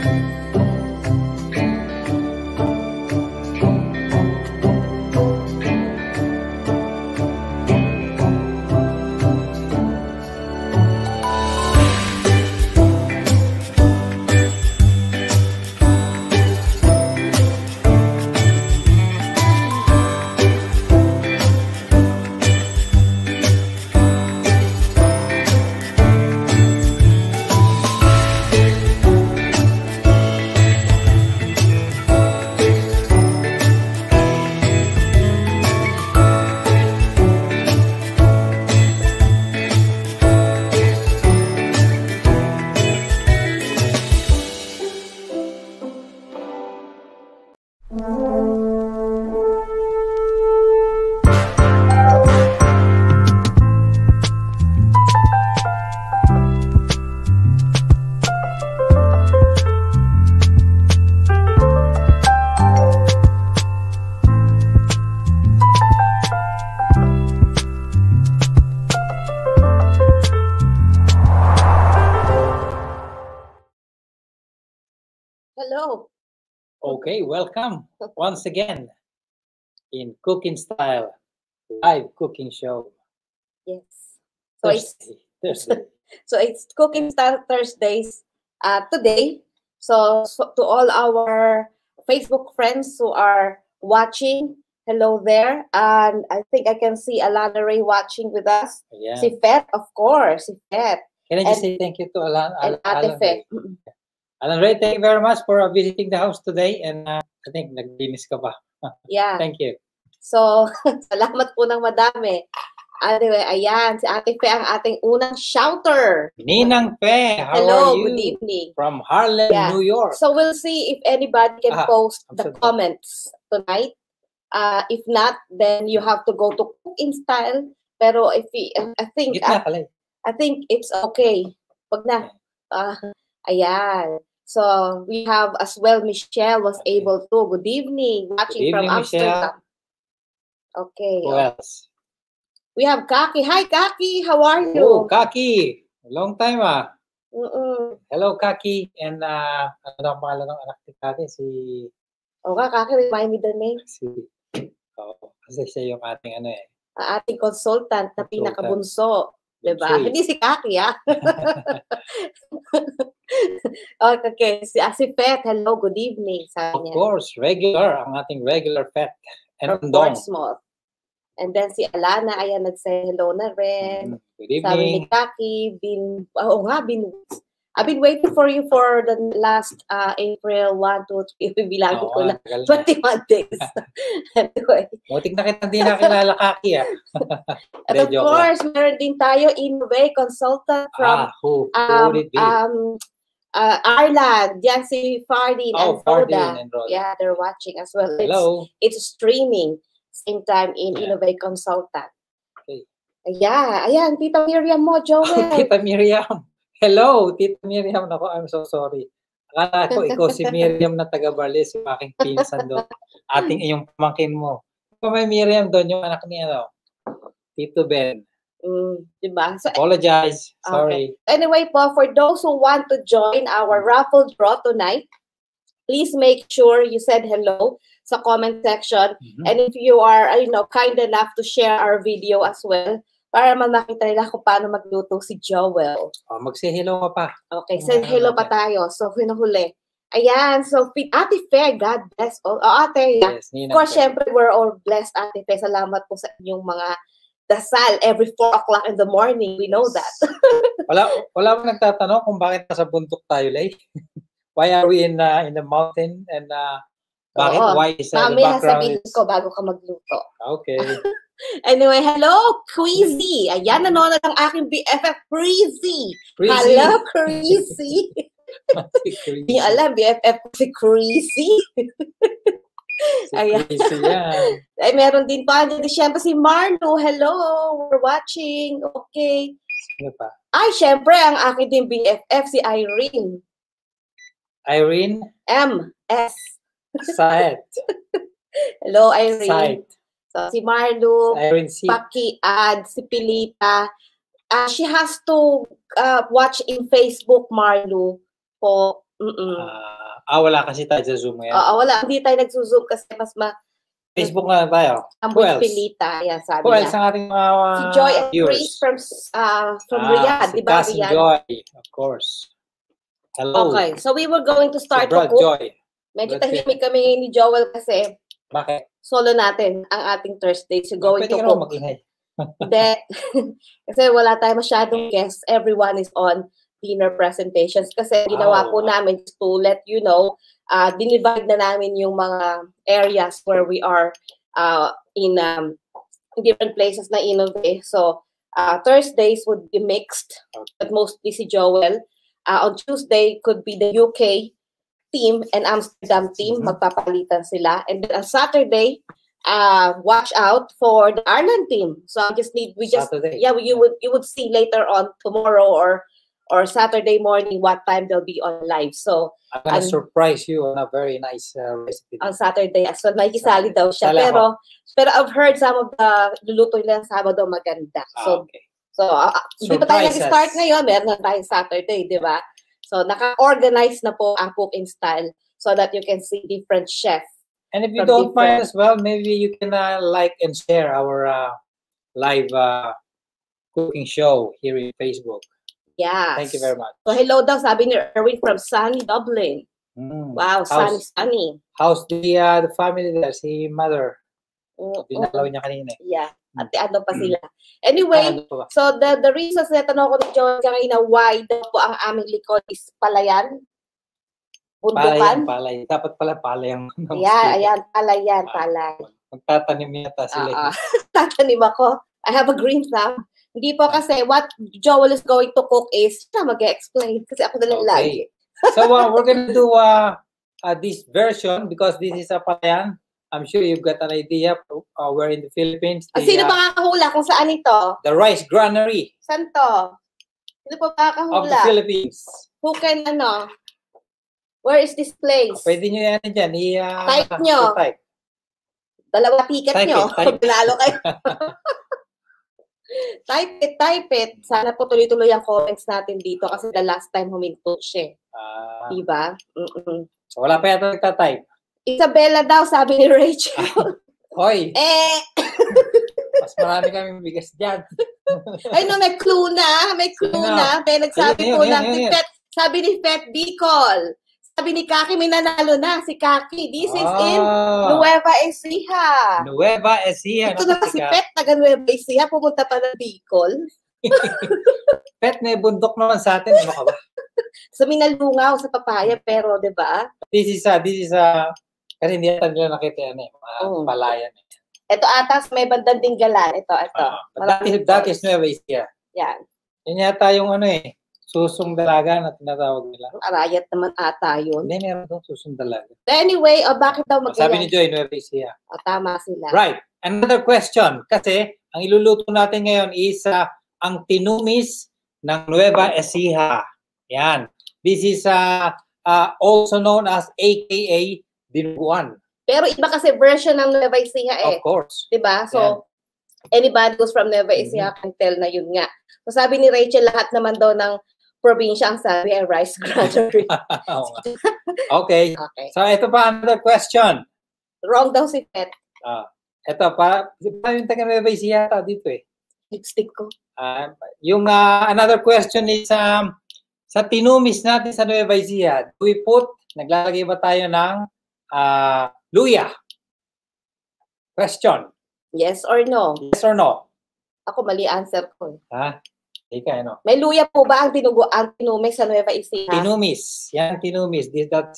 Hello. Okay, welcome once again in Cooking Style, live cooking show. Yes. So Thursday. it's Cooking Style Thursdays today. So to all our Facebook friends who are watching, hello there. And I think I can see Alana Ray watching with us. Yeah. Si Fet, of course. Si Fet. Can I just say thank you to And Ate Alan Fet. Ray? Alan Ray, thank you very much for visiting the house today. And I think naglinis ka pa. Yeah. Thank you. So, salamat po ng madami. Anyway, ayan, si Ate Fe ang ating unang shouter. Ninang Fe, how Hello, are you? good evening. From Harlem, Yeah. New York. So we'll see if anybody can post I'm the so comments tonight. If not, then you have to go to Cooking Style. Pero if I think it's okay. Pag na. Ayan. So we have as well Michelle was able to. Good evening. Watching from Amsterdam. Okay. Who else? We have Kaki. Hi, Kaki. How are you? Oh, Kaki. Long time Hello, Kaki. And ano ang pangalan ng anak ni Kaki? Kaki, remind me the name. Kasi siya yung ating ating consultant na pinakabunso. Diba? Hindi si Kaki, Okay, si Fet, hello, good evening. Of course, regular, ang ating regular Fet. And Portsmouth. And then si Alana, ayan, nag-say hello na rin. Good evening. Sabi ni Kaki, I've been waiting for you for the last April 1, 2, 3. Bilangin ko lang. 21 days. Anyway. Mutik na kita hindi nakilala, Kaki, And of course, meron din tayo Innovate Consultant from Ireland. Yan si Fardin and Rhoda. Yeah, they're watching as well. Hello. It's streaming same time in Innovate Consultant. Okay. Ayan, Tita Miriam mo, Joel. Tita Miriam. Hello, Tita Miriam. Ako, I'm so sorry. Akala ko, ikaw si Miriam na taga-Barles, yung aking pinsan doon. Iyong pamangkin mo. Ikaw may Miriam doon, yung anak niya, Tito Ben. Diba? So, apologize. Sorry. Okay. Anyway po, for those who want to join our raffle draw tonight, please make sure you said hello sa comment section. And if you are, kind enough to share our video as well, para makita nila kung paano magluto si Joel. Mag-say hello ka pa. Okay, say hello pa tayo. So, hinuhuli. Ayan, so Ate Fe, God bless all. Ate, yes, of course, syempre, we're all blessed, Ate Fe. Salamat po sa inyong mga dasal every 4 o'clock in the morning. We know that. wala mo nagtatanong kung bakit nasa bundok tayo, Lay? Why are we in the mountain? And bakit? Why is the background? Sabihin ko bago ka magluto. Okay. Anyway, hello, Creasy. Ayan, nanonood ang aking BFF, Creasy. Hello, Creasy. Hindi alam, BFF ko si Creasy. Ayan. Ay, meron din pa. Siyempre si Marlo. Hello, we're watching. Okay. Ano pa? Ay, siyempre, ang aking din BFF, si Irene. Irene? M.S. Saet. Hello, Irene. Saet. So, si Marlo, Irene C. Paki Ad, si Pilita. She has to watch in Facebook, Marlo, po. Wala kasi tayo sa Zoom ngayon. Wala. Hindi tayo nagsuzoom kasi mas Facebook nga tayo. Who else? Pilita, yan sabi Who else niya. ang ating mga Si Joy and viewers? Grace from Riyadh, Si di ba? Cousin Joy, of course. Hello. Okay, so we were going to start to cook. Joy. Medyo tahimik kami ni Joel kasi bakit? Solo natin ang ating Thursday. So going Pwede to cook. mag-ingay. Kasi wala tayo masyadong guests. Everyone is on dinner presentations. Kasi ginawa po namin to let you know, dinivide na namin yung mga areas where we are in different places na Innove. So Thursdays would be mixed, but mostly si Joel. On Tuesday could be the UK team and Amsterdam team, magpapalitan sila. And then on Saturday, watch out for the Ireland team. So you would see later on tomorrow or Saturday morning what time they'll be on live. So I'm gonna surprise you on a very nice recipe. On Saturday as well, nakikisali daw siya. Pero I've heard some of the luluto nila Sabado maganda. So hindi pa tayo nag-start ngayon, meron na tayong Saturday, di ba? So, naka-organize na po ang cooking style so that you can see different chefs. And if you don't mind as well, maybe you can like and share our live cooking show here in Facebook. Yes. Thank you very much. So, hello daw, sabi ni Erwin from sunny Dublin. Wow, sunny. How's the family there? Si mother. Dinalaw niya kanina. Yeah. At ano pa sila. Anyway, so the reasons na tanong ko ni John kanina why daw po ang aming likod is palayan. Bundukan. Palay. Dapat pala palay ang ayan, palay. Magtatanim yata sila. Tatanim ako. I have a green thumb. Hindi po kasi what Joel is going to cook is, siya mag-explain kasi ako na lang lagi. So we're gonna do this version because this is a palayan. I'm sure you've got an idea. We're in the Philippines. Sino ba kakahula kung saan ito? The rice granary. Saan to? Sino pa kakahula? Of the Philippines. Who can, where is this place? Pwede nyo yan dyan. Type nyo. Dalawa ticket nyo. Pag pinalo kayo. Type it. Sana po tuloy-tuloy ang comments natin dito kasi the last time huminto siya. Diba? So wala pa yata nagtatype. Isabella daw, sabi ni Rachel. Hoy! Mas marami kaming bigas dyan. Ay no, may clue na. May nagsabi po lang si Pet. Sabi ni Pet Bicol. Sabi ni Kaki, may nanalo na. Si Kaki. This is in Nueva Ecija. Nueva Ecija. Ito na si Pet, taga Nueva Ecija. Pumunta pa ng Bicol. Pet, may bundok naman sa atin. Ano ka ba? Sa Minalungaw, sa Papaya. Pero, di ba? This is kasi hindi natin nila nakita yan palayan. Ito atas may bandang Dinggalan. Ito. That is Nueva Ecija. Yan. Yan yata yung susong dalaga na tinatawag nila. Arayat naman ata yun. Hindi, meron doon susong dalaga. Anyway, bakit daw mag-ganyan? Sabi ni Joy, Nueva Ecija. Tama sila. Right. Another question. Kasi, ang iluluto natin ngayon is ang tinumis ng Nueva Ecija. Yan. This is also known as AKA dinuguan. Pero iba kasi version ng Nueva Ecija Of course. Diba? So, anybody who's from Nueva Ecija can tell na yun nga. So, sabi ni Rachel, lahat naman daw ng probinsya ang sabi ay rice granary. Okay. So, ito pa another question. Wrong daw si Pet. Ito, para yung taga Nueva Ecija dito Lipstick ko. Yung another question is, sa tinumis natin sa Nueva Ecija, naglalagay ba tayo ng luya? Question. Yes or no? Yes or no? Ako mali answer ko. Ika, May luya po ba ang tinumis sa Nueva Ecija? Tinumis. Yan, tinumis. That's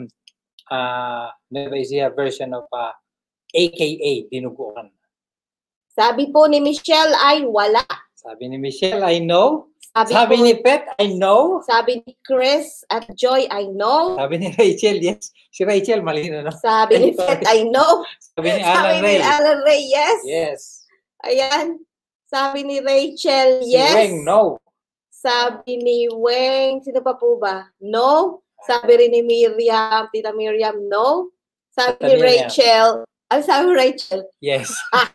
Nueva Ecija version of AKA dinuguan. Sabi po ni Michelle ay wala. Sabi ni Michelle, I know. Sabi ni Pet, I know. Sabi ni Chris at Joy, I know. Sabi ni Rachel, yes. Si Rachel, mali na, no? Sabi ni Pet, I know. Sabi ni Alan Ray. Sabi ni Alan Ray, yes. Yes. Ayan. Sabi ni Rachel, yes. Si Weng, no. Sabi ni Weng, sino pa po ba? No. Sabi rin ni Miriam, Tita Miriam, no. Sabi ni Rachel, Ang sabi Rachel. Yes.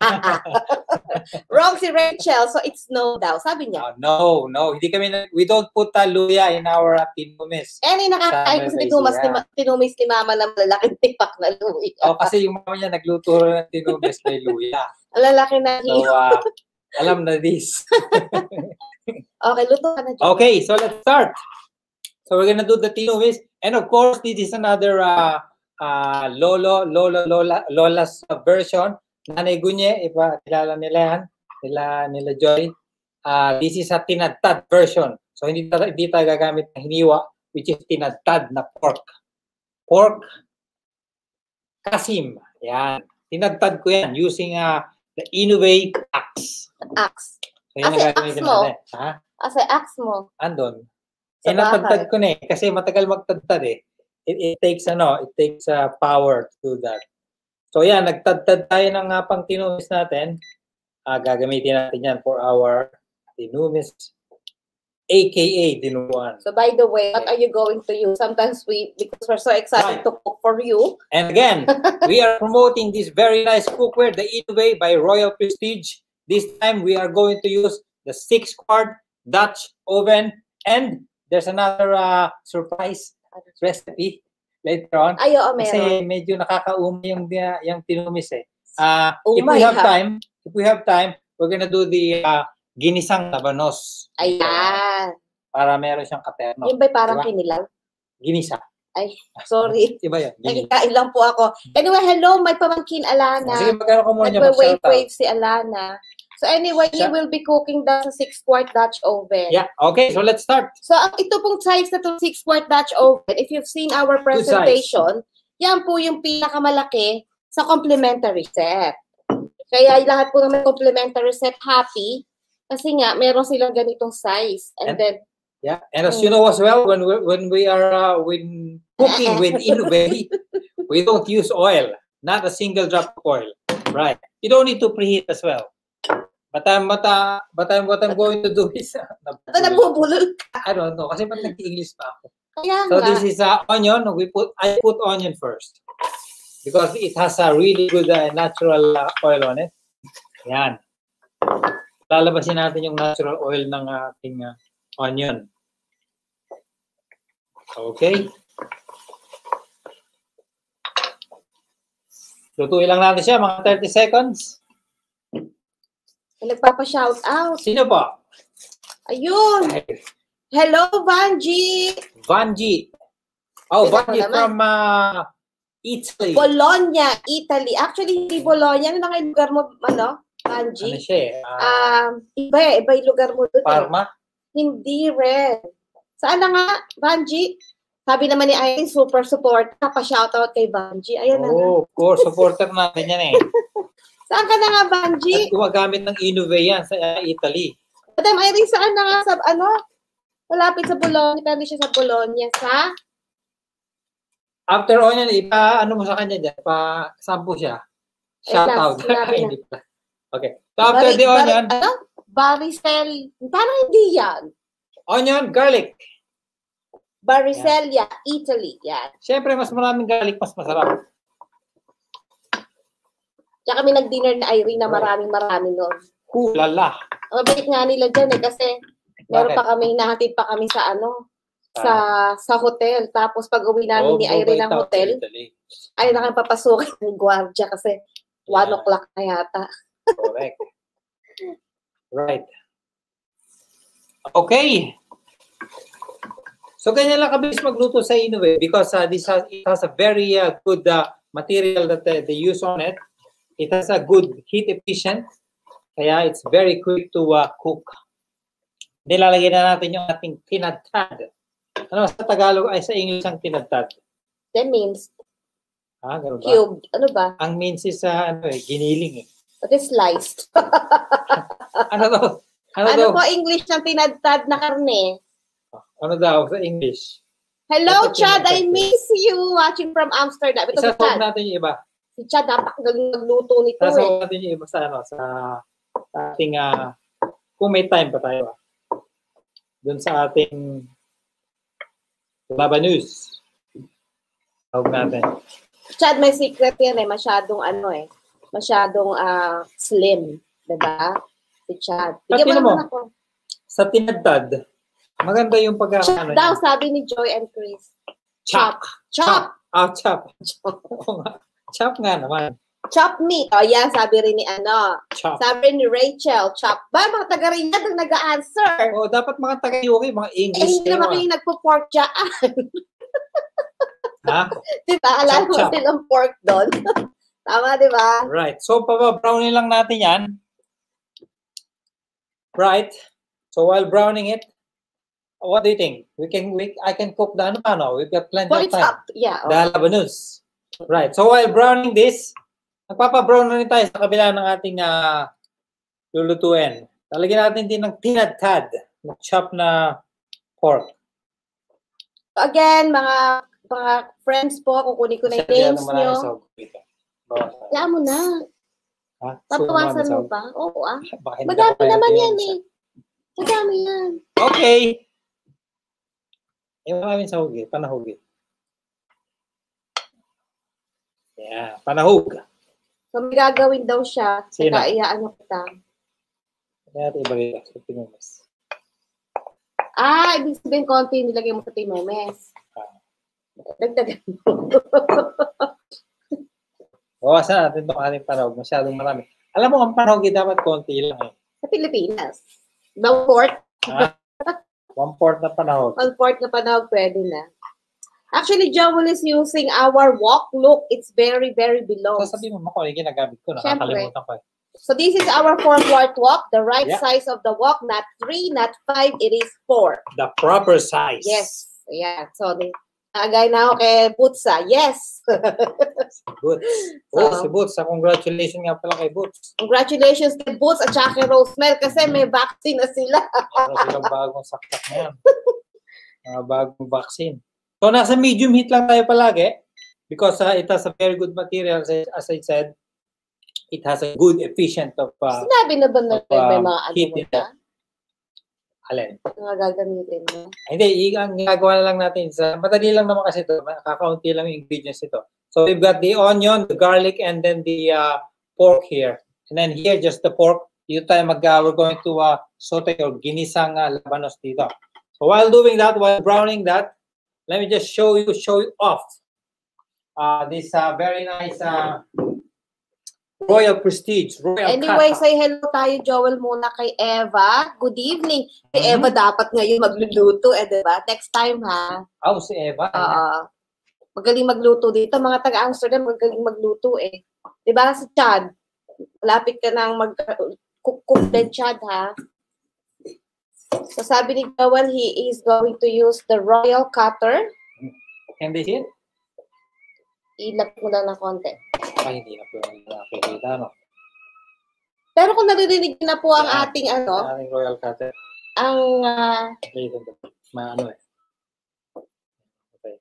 Wrong si Rachel. So it's no daw. Sabi niya. No. Hindi kami, we don't put luya in our tinumis. Nakakain ko sa tinumis ni Mama na malalaking tipak na luya. Kasi yung mama niya nagluto ng tinumis na luya. Ang lalaki na So, alam na this. Okay, luto ka na dyan. Okay, so let's start. So we're gonna do the tinumis. And of course, this is another Lola's version. Nanay Gunye, kilala nila yan, nila Joy. This is a tinadtad version. So hindi tayo gagamit ng hiniwa, which is tinadtad na pork. Pork kasim. Yan. Tinadtad ko yan using the Inouye axe. Axe. So yan ang gagamitin natin. Asa axe mo? Andon. Natadtad ko na kasi matagal magtadtad eh. It takes power to do that. So yan, nagtadtad tayo ng pang tinumis natin. Gagamitin natin yan for our tinumis, aka dinuguan. So by the way, what are you going to use? Sometimes because we're so excited to cook for you. And again, we are promoting this very nice cookware, the Inouye by Royal Prestige. This time we are going to use the 6-quart Dutch oven, and there's another surprise recipe later on. Meron. Kasi medyo nakakauma yung tinumis eh. If we have time, we're gonna do the ginisang labanos. Ayan. Para meron siyang katerno. Yung ba'y parang kinilaw? Ginisa. Ay, sorry. Iba yan. Nakikain lang po ako. Anyway, hello, may pamangkin Alana. Sige, magkano ko muna niya Nagwa-wave si Alana. So anyway, he will be cooking the 6-quart Dutch oven. Yeah, okay, so let's start. So ito pong size na itong 6-quart Dutch oven, if you've seen our presentation, yan po yung pinakamalaki sa complimentary set. Kaya lahat po ng complimentary set happy kasi nga meron silang ganitong size. And then and as you know as well, when we are cooking with Inouye, we don't use oil, not a single drop of oil. Right. You don't need to preheat as well. But what I'm going to do is nabubulol ka. I don't know kasi nag-English pa ako. So this is onion. I put onion first because it has a really good natural oil on it. Yan. Lalabasin natin yung natural oil ng ating onion. Okay. Lutuin lang natin siya mga 30 seconds. Nagpapa-shout out. Sino po? Ayun. Hello, Vanji. Vanji. Oh, Vanji from Italy. Bologna, Italy. Actually, hindi Bologna. Ano na lugar mo, Vanji? Ano siya? Iba yung lugar mo doon. Parma? Hindi rin. Saan na nga, Vanji? Sabi naman ni Irene, super support. Pa-shoutout kay Vanji. Ayan na. Of course. Supporter natin yan eh. Saan ka na nga, Vanji? At gumagamit ng Inouye yan sa Italy. Madam Irene, saan na nga sa, malapit sa Bologna, pero siya sa Bologna, sa? After onion, ano mo sa kanya dyan? Pa-sample siya. Shout out. Hindi pa. Okay. So after the onion. Baricel. Parang hindi yan. Onion, garlic. Baricelia, Italy. Yan. Siyempre, mas maraming garlic, mas masarap. Kaya kami nag-dinner na Irene na maraming noon. Lala. Ang mabait nga nila dyan kasi meron pa kami, nahatid pa kami sa sa hotel. Tapos pag uwi namin ni Irene ng hotel, ay nakapapasukin ng gwardiya kasi 1 o'clock na yata. Correct. Right. Okay. So ganyan lang kabilis magluto sa Inouye because it has a very good material that they use on it. It has a good heat efficient, kaya it's very quick to cook. Nilalagay na natin yung ating tinadtad. Ano sa Tagalog ay sa English ang tinadtad? That means ganun ba? cubed. Ano ba? Ang means is giniling eh. That is sliced. Ano to? Ano po English ng tinadtad na karne? Ano daw sa English? Hello, Chad. I miss you watching from Amsterdam. Ito Isa-solve natin yung iba. Si Chad, napakagaling magluto nito Isa-solve natin yung iba sa ating, kung may time pa tayo. Doon sa ating labanus. Tawag natin. Chad, may secret yan eh. Masyadong masyadong slim. Diba? Si Chad. Bigyan mo naman ako. Sa tinadtad, maganda yung Chop daw, sabi ni Joy and Chris. Chop. Chop. Chop. Chop nga naman. Chop meat. O yan, sabi rin ni Chop. Sabi ni Rachel, chop. Ba, mga taga-Riyadh ang nag-a-answer. O, dapat mga taga-UK, mga English. Hindi naman kayo nagpo-pork dyan. Ha? Diba? Alam mo silang pork doon. Tama, diba? Right. So, browning lang natin yan. Right. So, while browning it, what do you think? I can cook the ano. We've got plenty of time. Yeah. Okay. The labanus. Right. So, while browning this, nagpapa-brown na rin tayo sa kabila ng ating lulutuin. Talagyan natin din ng tinadtad, chop na pork. Again, mga friends po, kukunin ko na yung names nyo. Kaya mo na. Tapawasan mo pa? Oo Madami naman yan eh. Madami yan. Okay. Maraming sahog eh. Panahog eh. Yeah, panahog. So, may gagawin daw siya. Saka iaano kita. Kaya natin ibalik sa timemes. Ibig sabihin konti nilagay mo sa timemes. Dagdagan mo. Bawasan natin itong ating panahog. Masyadong marami. Alam mo, ang panahog dapat konti lang eh. Sa Pilipinas. 1/4. 1/4 na panahog. 1/4 na panahog, pwede na. Actually, Joel is using our wok. Look, it's very, very below. So, sabi mo kung ano yung ginagamit ko. Nakakalimutan ko. So, this is our 4-quart wok. The right size of the wok. Not 3, not 5. It is 4. The proper size. Yes. Yeah. So, nagay na ako kay Bootsa. Yes. Boots. Si Boots. Congratulations nga pala kay Boots. Congratulations kay Boots at saka kay Rosemel kasi may vaccine na sila. Para silang bagong saksak na yan. Bagong vaccine. So, nasa medium heat lang tayo palagi because it has a very good material. As I said, it has a good efficient of sinabi na ba na may mga heat mo na? Alin? Mga gagamitin mo? Hindi, ang ginagawa na lang natin madali lang naman kasi ito. Kakaunti lang yung ingredients ito. So, we've got the onion, the garlic, and then the pork here. And then here, just the pork. Dito tayo we're going to saute or ginisang labanos dito. So, while doing that, while browning that, let me just show you off this very nice Royal Prestige. Anyway, say hello tayo, Joel, muna kay Eva. Good evening. Si Eva dapat ngayon magluluto, diba? Next time, ha? Si Eva. Magaling magluto dito. Mga taga-Amsterdam, magaling magluto, eh. Diba, si Chad? Malapit ka nang mag-cook din, Chad, ha? So, sabi ni Joel, he is going to use the royal cutter. Can they see it? Ilap mo lang ng konti. Hindi na po yung nakikita, no? Pero kung naririnig na po ang ating ating royal cutter. Ang Okay.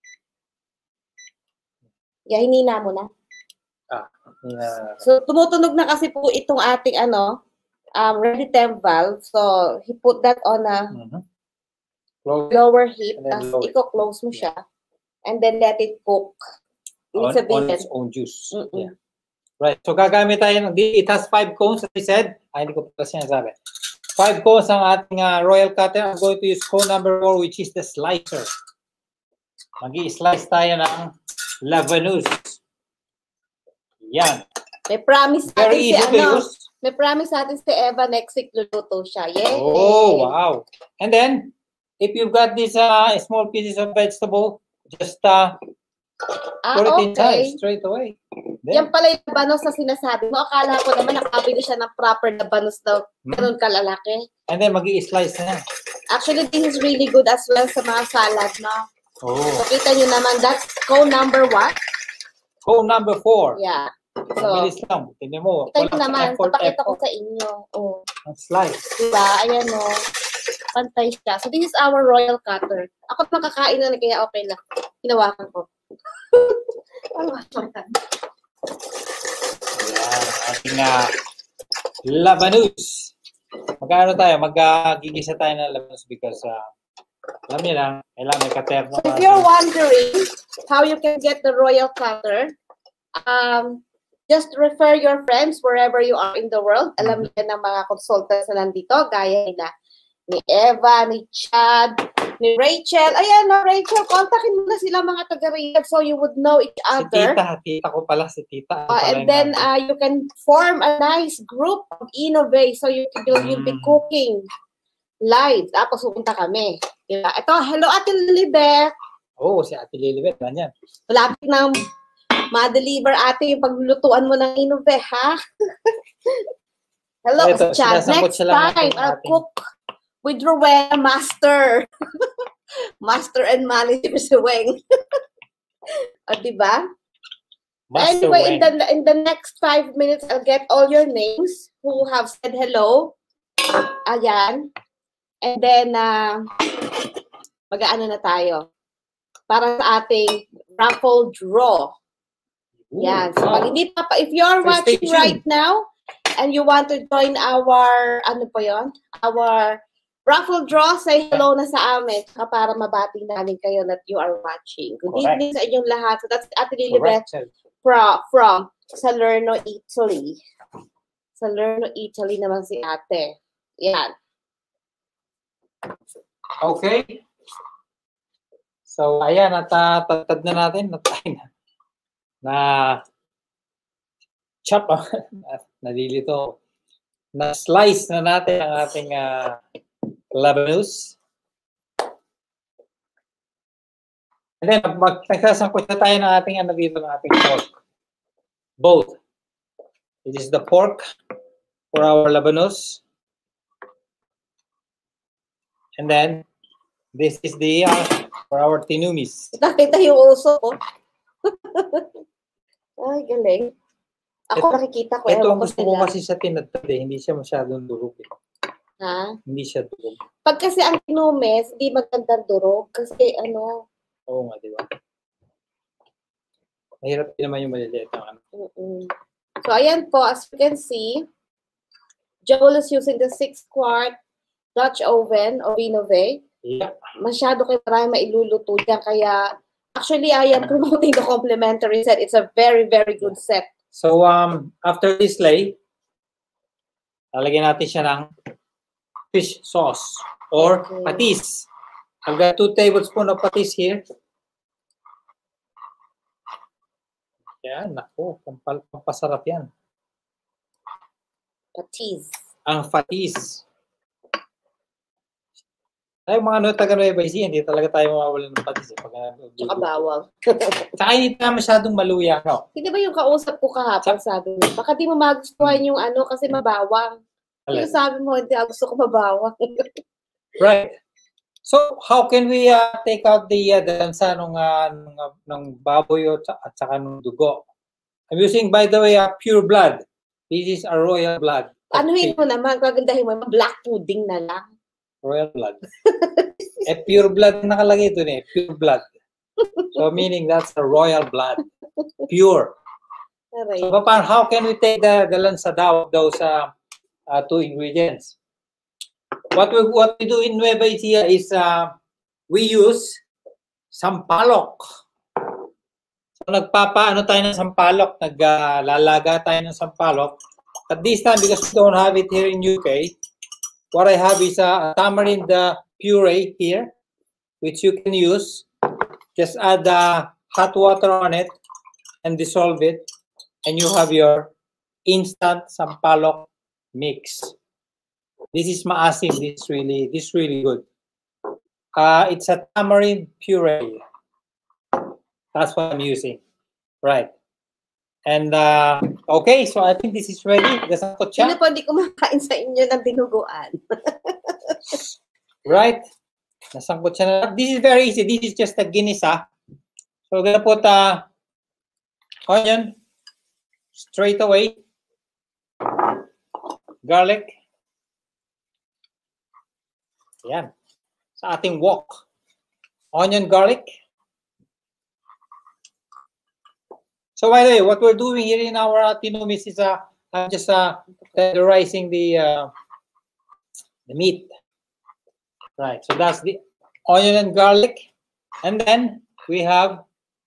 Hinina mo na. So, tumutunog na kasi po itong ating ready temp valve. So, he put that on a lower heat. Tapos, i-close mo siya. And then, let it cook. On its own juice. Yeah. Right. So, gagamit tayo it has 5 cones, as I said. Hindi ko pa sinasabi. 5 cones ang ating royal cutter. I'm going to use cone number 4, which is the slicer. Mag-i-slice tayo ng labanus. Yan. May promise Very easy to use. May promise natin si Eva next week luluto siya. Yay! Oh, wow. And then, if you've got these small pieces of vegetable, just put it inside straight away. Then, yan pala yung labanos na sinasabi mo. Akala ko naman nakabili siya ng proper labanos daw. Ganun kalalaki. And then, mag-i-slice na. Actually, this is really good as well sa mga salad, no? Oh. So, kita nyo naman, that's cone number what? Cone number 4. Yeah. So, bilis lang. Tingnan mo. Kita nyo naman, papakita ko sa inyo. Oh. Slice. Diba? Ayan, no? Pantay siya. So, this is our royal cutter. Ako makakain na kaya okay lang. Hinawakan ko. Ayan, ating labanus. Magkano tayo? Mag-gigisa tayo ng labanus because Alam niyo lang, kailangan may katerno. So if you're wondering how you can get the royal platter, just refer your friends wherever you are in the world. Alam niyo ng mga consultants na nandito, gaya nila ni Eva, ni Chad, ni Rachel. Ayan na, Rachel, kontakin mo na sila mga taga-Riyadh so you would know each other. Si tita ko pala, si tita. And then you can form a nice group of Innovate so you'll be cooking live. Tapos pupunta kami. Diba? Ito, hello Ate Lilibet. Oo, si Ate Lilibet. Ganyan. Malapit na ma-deliver ate yung paglulutuan mo ng Innovate, ha? Hello, ito, Chad. Next time, I'll cook with Rowena Master. Master and Manager si Weng. O, diba? Anyway, in the next 5 minutes, I'll get all your names who have said hello. Ayan. And then, mag-aano na tayo para sa ating raffle draw. Yan. So, pag hindi pa, if you're watching right now and you want to join our, ano po yun? Our raffle draw, say hello na sa amin para mabati namin kayo that you are watching. Good evening sa inyong lahat. So, that's Ate Lilibet from Salerno, Italy. Salerno, Italy naman si ate. Yan. Okay. So, ayan, tatad na natin. Na chop, nalilito. Na slice na natin ang ating labanus. And then, nagsasangkot na tayo ng ating dito, ng ating pork. Both. It is the pork for our labanus. And then, this is the for our tinumis. Nakita yung uso ko. Ay, galing. Ako nakikita ko. Ito ang gusto ko kasi sa tinatad eh. Hindi siya masyadong durog eh. Ha? Hindi siya durog. Pag kasi ang tinumis, hindi magandang durog. Kasi ano. Oo nga, di ba? Mahirap din naman yung maliliit ng ano. So, ayan po. As you can see, Joel is using the 6-quart Dutch oven of Innovate. Yeah. Masyado kayo marami mailuluto dyan. Kaya, actually, I am promoting the complimentary set. It's a very, very good set. So, after this lay, lalagyan natin siya ng fish sauce or patis. I've got 2 tablespoons of patis here. Yan, naku, pampasarap yan. Patis. Ang patis. Tayo mga taga-Nueva Ecija, hindi talaga tayo mawawalan ng patis. Tsaka bawal. Tsaka hindi na masyadong maluya, no? Hindi ba yung kausap ko kahapon, sabi mo? Baka di mo magustuhan yung ano kasi mabawang. Yung sabi mo, hindi gusto ko mabawang. Right. So, how can we take out the lansa ng baboy at saka ng dugo? I'm using, by the way, pure blood. This is a royal blood. Anuhin mo naman, kagandahin mo, black pudding na lang. Royal blood. Pure blood nakalagay ito eh. Pure blood. So, meaning that's a royal blood. Pure. Right. So, how can we take the lansa daw of those 2 ingredients? What we do in Nueva Ecija is we use sampalok. So, nagpapaano tayo ng sampalok. Naglalaga tayo ng sampalok. At this time, because we don't have it here in UK, what I have is a tamarind puree here, which you can use. Just add hot water on it and dissolve it, and you have your instant sampalok mix. This is maasim. This really good. It's a tamarind puree. That's what I'm using. Right. And, okay, so I think this is ready. Nasangkot siya. Sino po hindi kumakain sa inyo ng dinuguan? Right. Nasangkot siya na. This is very easy. This is just a ginisa. So we're gonna put onion straight away. Garlic. Yan. Sa ating wok. Onion, garlic. So by the way, what we're doing here in our tinumis is I'm just tenderizing the meat. Right. So that's onion and garlic. And then we have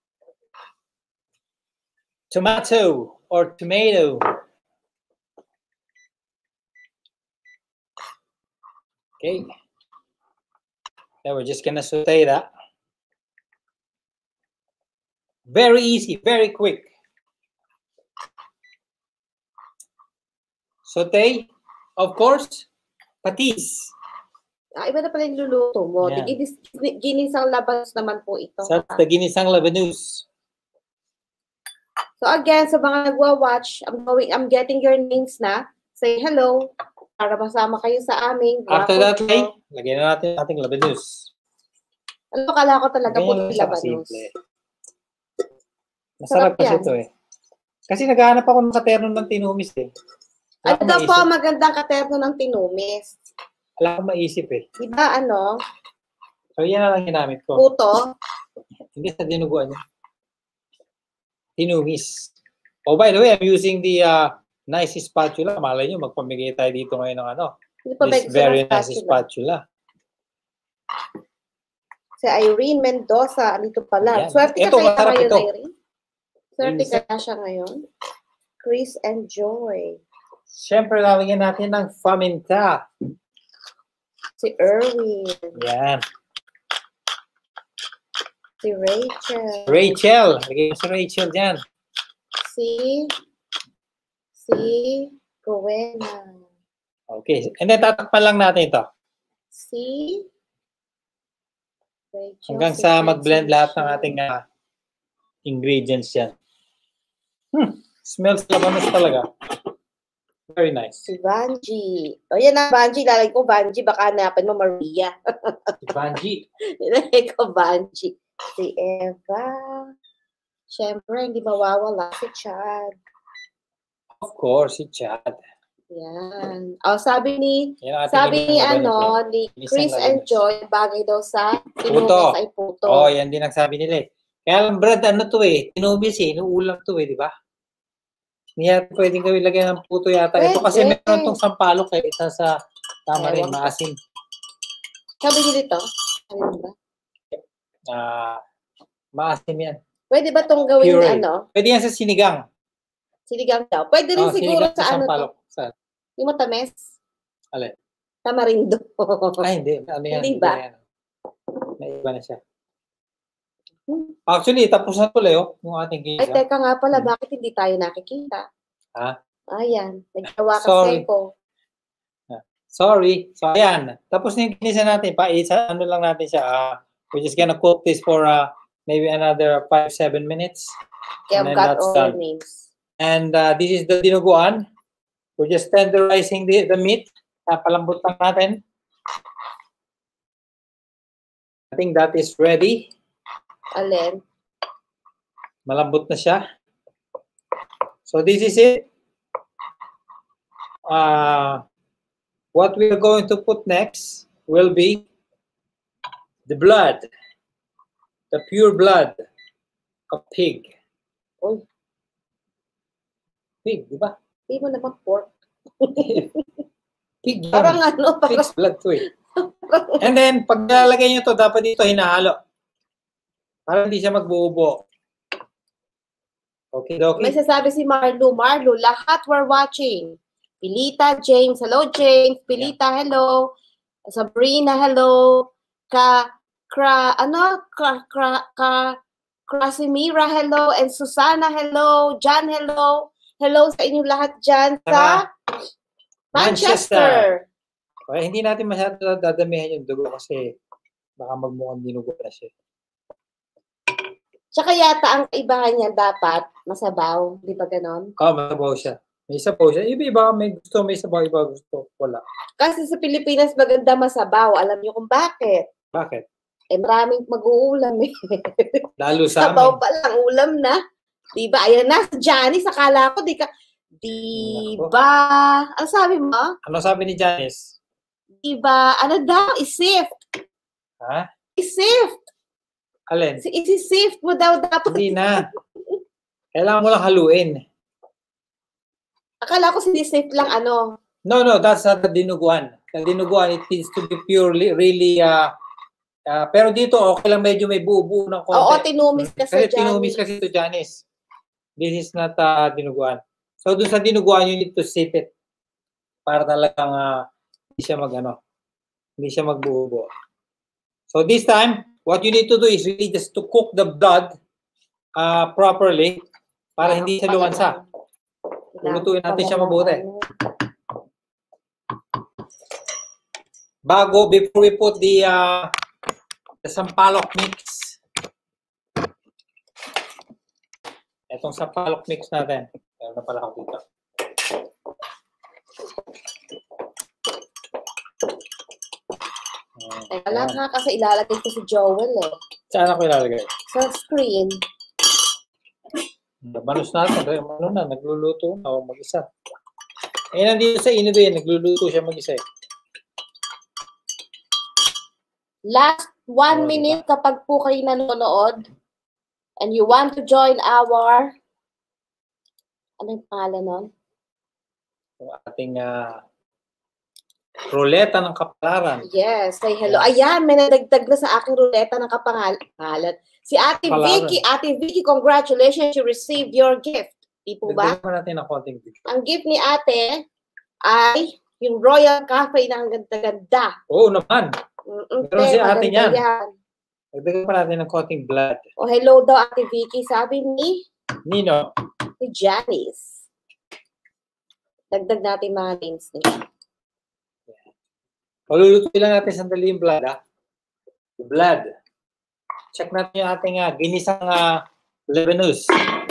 tomato or tomato. Okay. Then we're just gonna saute that. Very easy, very quick. Saute, of course, patis. Iba na pala yung luluto mo. Yeah. Ginisang labanos naman po ito. That's the ginisang labanus. So again, sa mga nagwa-watch, I'm getting your names na. Say hello para masama kayo sa aming. After that, lagyan na natin ating labanus. Ano, kala ko talaga po yung labanus. Masarap kasi ito eh. Kasi naghahanap ako ng katerno ng tinumis eh. Ano daw po ang magandang katerno ng tinumis? Wala akong maisip eh. Diba ano? So yan na lang ginamit ko. Puto? Hindi sa dinuguan niya. Tinumis. Oh, by the way, I'm using the nice spatula. Malay nyo, magpamigay tayo dito ngayon ng ano. This very nice spatula. Si Irene Mendoza, andito pala. Ayan. Swerte ka Ito, kaya ngayon, ito. Irene? Swerte ka siya ngayon? Chris and Joy. Siyempre, lalagyan natin ng paminta. Si Erwin. Yan. Si Rachel. Rachel. Lagyan si Rachel dyan. Si Rowena. Okay. And then, tatakpan lang natin ito. Si Rachel. Hanggang sa mag-blend lahat ng ating ingredients yan. Smells labanos talaga. Very nice. Si Vanji. O yan na, Vanji. Lalagay ko Vanji. Baka hanapin mo Maria. Si Vanji. Lalagay ko Vanji. Si Eva. Siyempre, hindi mawawala si Chad. Of course, si Chad. Yan. O, sabi ni Chris and labanos. Joy, bagay daw sa Puto. tinumis ay puto. Oh, yan din ang sabi nila eh. Kaya lang, Brad, ano to eh? Tinumis eh. Inuulam to eh, di ba? Hindi yata pwedeng gawin lagyan ng puto yata. Ito kasi meron tong sampalok eh. Isa sa tama rin, maasim. Sabi niyo dito? Ano ba? Maasim yan. Pwede ba itong gawin Puree. ano? Pwede yan sa sinigang. Sinigang daw. Pwede rin siguro sinigang sa ano sampalok. to. Yung matamis? Alin? Tamarindo. Ay, hindi. Ano yan? Hindi ba? Yan. May iba na siya. Actually, tapos na tuloy yung ating gisa. Ay, teka nga pala, bakit hindi tayo nakikita? Ha? Ayan, nagtawa Sorry. kasi ko. Sorry. So, ayan. Tapos na yung ginisa natin. Ano lang natin siya. We're just gonna cook this for maybe another 5-7 minutes. Kaya I've got all the names. And this is the dinuguan. We're just tenderizing the meat. Palambot lang natin. I think that is ready. Alin? Malambot na siya. So this is it. What we are going to put next will be the blood. The pure blood of pig. Uy. Pig, di ba? Hindi mo naman pork. Pig yan. Parang ano, Pig's blood to eh. And then, pag lalagay nyo to, dapat dito hinahalo. Para hindi siya magbuubo. Okay, okay. May sasabi si Marlo. Marlo, lahat we're watching. Pilita, James. Hello, James. Pilita, hello. Sabrina, hello. Krasimira, hello. And Susana, hello. John, hello. Hello sa inyong lahat dyan sa Manchester. Okay, hindi natin masyado dadamihan yung dugo kasi baka magmukhang dinugo na siya. Tsaka yata ang kaibahan niya dapat masabaw. Di ba ganon? Masabaw siya. May sabaw siya. Iba may gusto, may sabaw, iba gusto. Wala. Kasi sa Pilipinas maganda masabaw. Alam niyo kung bakit? Bakit? Eh maraming mag-uulam eh. Lalo sa amin. Sabaw pa lang, ulam na. Di ba? Ayan na, si Janice, akala ko, di ba? Ano sabi mo? Ano sabi ni Janice? Di ba? Ano daw? I-sift. Ha? I-sift. Alin? I-sift mo daw dapat. Hindi na. Kailangan mo lang haluin. Akala ko sinisift lang ano. No, that's not the dinuguan. The dinuguan, it needs to be purely, really Pero dito, okay lang medyo may buo-buo ng konti. Oo, tinumis kasi tinumis kasi ito, Janice. This is not dinuguan. So, doon sa dinuguan, you need to sip it. Para talagang hindi siya hindi siya magbuo-buo. So, this time, what you need to do is really just to cook the blood properly para hindi siya lumansa. Lulutuin natin siya mabuti. Before we put the sampalok mix. Itong sampalok mix natin. Meron na pala ako dito. Wala nga kasi ilalagay ko si Joel eh. Saan ako ilalagay? Sa screen. Manos natin. Nagluluto na ako mag-isa. Nandito sa Inodoy, nagluluto siya mag-isa eh. Last 1 minute kapag po kayo nanonood and you want to join our ano yung pangalan nun? Yung ating ruleta ng kapalaran. Yes, say hello. Ayan, may nadagdag na sa aking ruleta ng kapangalan. Si Ate Vicky. Ate Vicky, congratulations, you received your gift. Di po ba? Dagdagan natin ng konting gift. Ang gift ni Ate ay yung Royal Cafe na ang ganda-ganda. Oo naman. Meron si ate niyan. Dagdagan pa natin ng konting blood. Oh, hello daw Ate Vicky. Sabi ni Nino. Ni Janice. Dagdag natin mga names nila. Lulutuin lang natin sandali yung blood, Blood. Check natin yung ating ginisang Lebanese.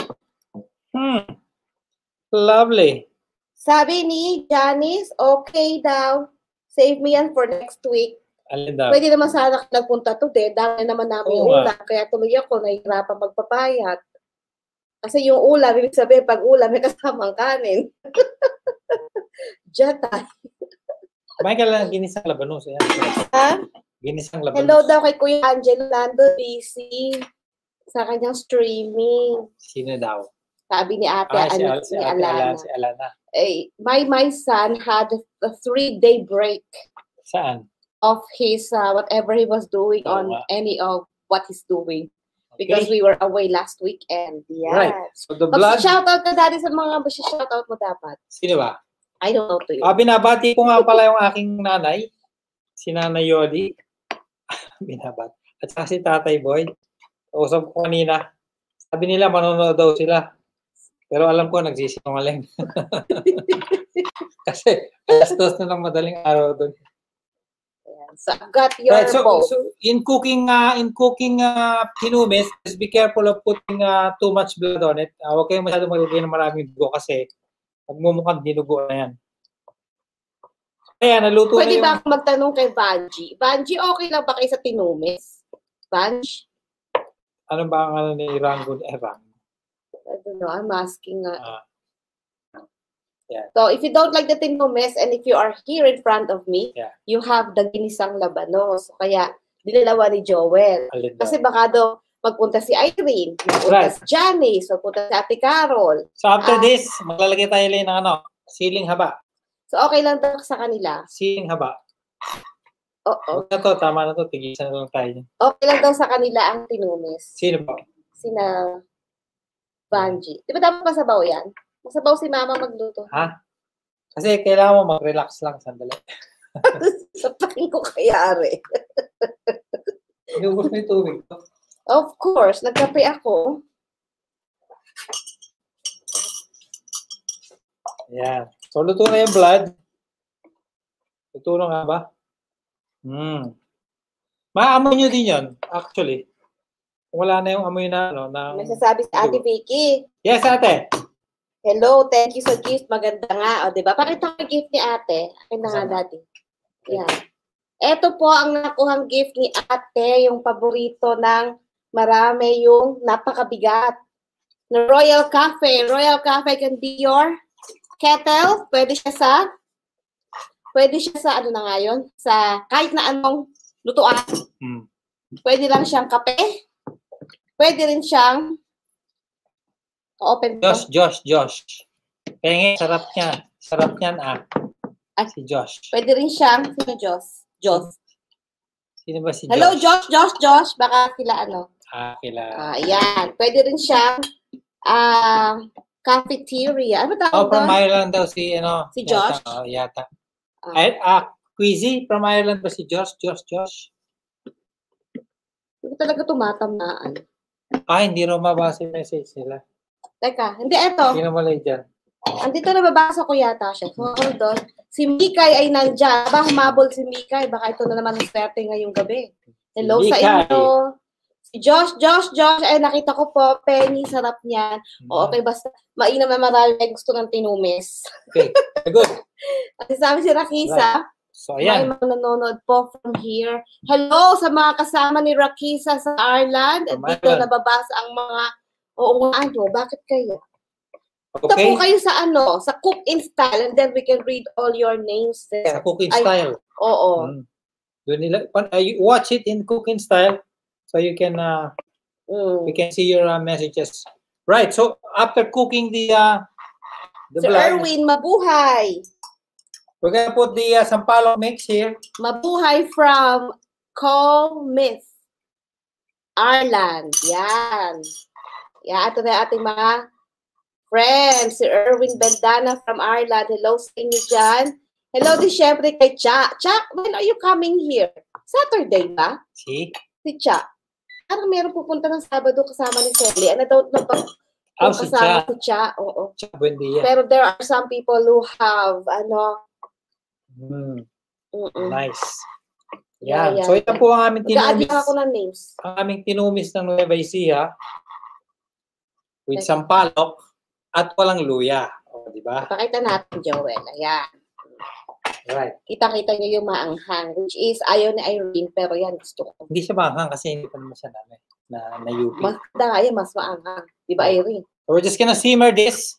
Lovely. Sabi ni Janice, okay daw. Save me yan for next week. Alin daw? Pwede naman sana nagpunta today. Dami naman namin yung ulam. Kaya tuloy ako, nahihirapan magpapayat. Kasi yung ulam, ibig sabihin, pag ulam, may kasamang kanin. Diyan tayo. Kumain ka lang ginisang Lebanese. Ha? Ginisang Lebanese. Hello daw kay Kuya Angelo Lando, busy sa kanyang streaming. Sino daw? Sabi ni ate, si Alana. Si Alana. My son had a 3-day break. Saan? Of his, whatever he was doing on any of what he's doing. Because we were away last weekend. Yeah. Right. So the blood... Shoutout ka dati sa mga shoutout mo dapat. Sino ba? I don't know to you. Binabati ko nga pala yung aking nanay. Si Nanay Yodi. Binabati. At saka si Tatay Boy. Usap ko kanina. Sabi nila manonood daw sila. Pero alam ko nagsisinungaling. Kasi alas 2 na lang madaling araw doon. So got your both. So in cooking tinumis, just be careful of putting too much blood on it. Huwag kayong masyadong maglagay ng maraming dugo kasi magmumukhang dinugo na yan. Kaya naluto Pwede na yung... ba akong magtanong kay Vanji? Vanji, okay lang ba kayo sa tinumis? Vanji? Ano ba ang ni Rango? I don't know, I'm asking. Yeah. So, if you don't like the tinumis and if you are here in front of me, you have the ginisang labanos. Kaya, dinalawa ni Joel. Kasi baka daw magpunta si Irene, magpunta si Janice, magpunta si Ate Carol. So, after this, maglalagay tayo lang ng siling haba. So, okay lang daw sa kanila? Siling haba. Oo. Tama na to. Tigisan na lang tayo. Okay lang daw sa kanila ang tinumis. Sino ba? Sina Vanji. Di ba dapat masabaw yan? Masabaw si Mama magluto. Ha? Kasi kailangan mo mag-relax lang sandali. Sapakin ko kaya rin. Inubos mo yung tubig. Of course. Nagkape ako. Ayan. So, luto na yung blood. Luto na nga ba? Maamoy nyo din yun, actually. Kung wala na yung amoy na, May sasabi si Ate Vicky. Yes, ate. Hello, thank you sa gift. Maganda nga. O, diba? Pakita ko yung gift ni ate. Akin na nga dati. Yan. Ito po ang nakuhang gift ni ate, yung paborito ng marami, yung napakabigat. Na Royal Cafe. Royal Cafe can be your kettle. Pwede siya sa, ano na nga yun? Sa kahit na anong lutuan. Pwede lang siyang kape. Pwede rin siyang open. Josh. Pengen, sarap niya. Sarap niyan, Si Josh. Pwede rin siyang, sino Josh? Sino ba si Hello, Josh? Josh. Baka sila ano. Kila. Ayan. Pwede rin siya cafeteria. Ano tawag from doon? Ireland daw si, ano? Si Josh? Yata. Quizzy, from Ireland ba si Josh? Hindi talaga tumatamaan. Hindi raw mabasa yung message nila. Teka, hindi, eto. Sino malay dyan? Andito nababasa ko yata siya. So, hold on. Si Mikay ay nandyan. Humabol si Mikay. Baka ito na naman ang swerte ngayong gabi. Hello sa inyo. Si Josh, ay nakita ko po. Penny, sarap niyan. Okay, basta mainam na marami ay gusto ng tinumis. Okay, good. At sabi si Rakisa, So, ayan. may mga nanonood po from here. Hello sa mga kasama ni Rakisa sa Ireland. At dito nababasa ang mga, bakit kayo? Punta po kayo sa sa Cook in Style and then we can read all your names there. Sa Cook in Style? Oo. Doon nila, watch it in Cook in Style so you can, we can see your messages. Right, so after cooking the Sir Erwin, mabuhay! We're gonna put the sampalok mix here. Mabuhay from Colmith, Ireland. Yan. Ito na ating mga friends. Si Erwin Bendana from Ireland. Hello sa inyo dyan. Hello din syempre kay Cha. Cha, when are you coming here? Saturday ba? Si Cha. Parang meron pupunta ng Sabado kasama ni Sally. Ano daw kasama si Cha? Oo. Cha, buen dia. Pero there are some people who have, nice. Yan. So, ito po ang aming tinumis. Mag-add ako ng names. Ang aming tinumis ng Nueva Ecija with sampalok at walang luya. Di ba? Pakita natin, Joel. Ayan. Right. Kita-kita niyo yung maanghang, which is ayaw ni Irene, pero yan gusto ko. Hindi siya maanghang kasi hindi pa naman siya na UP. Mas maanghang. Di ba, Irene? So, we're just gonna simmer this.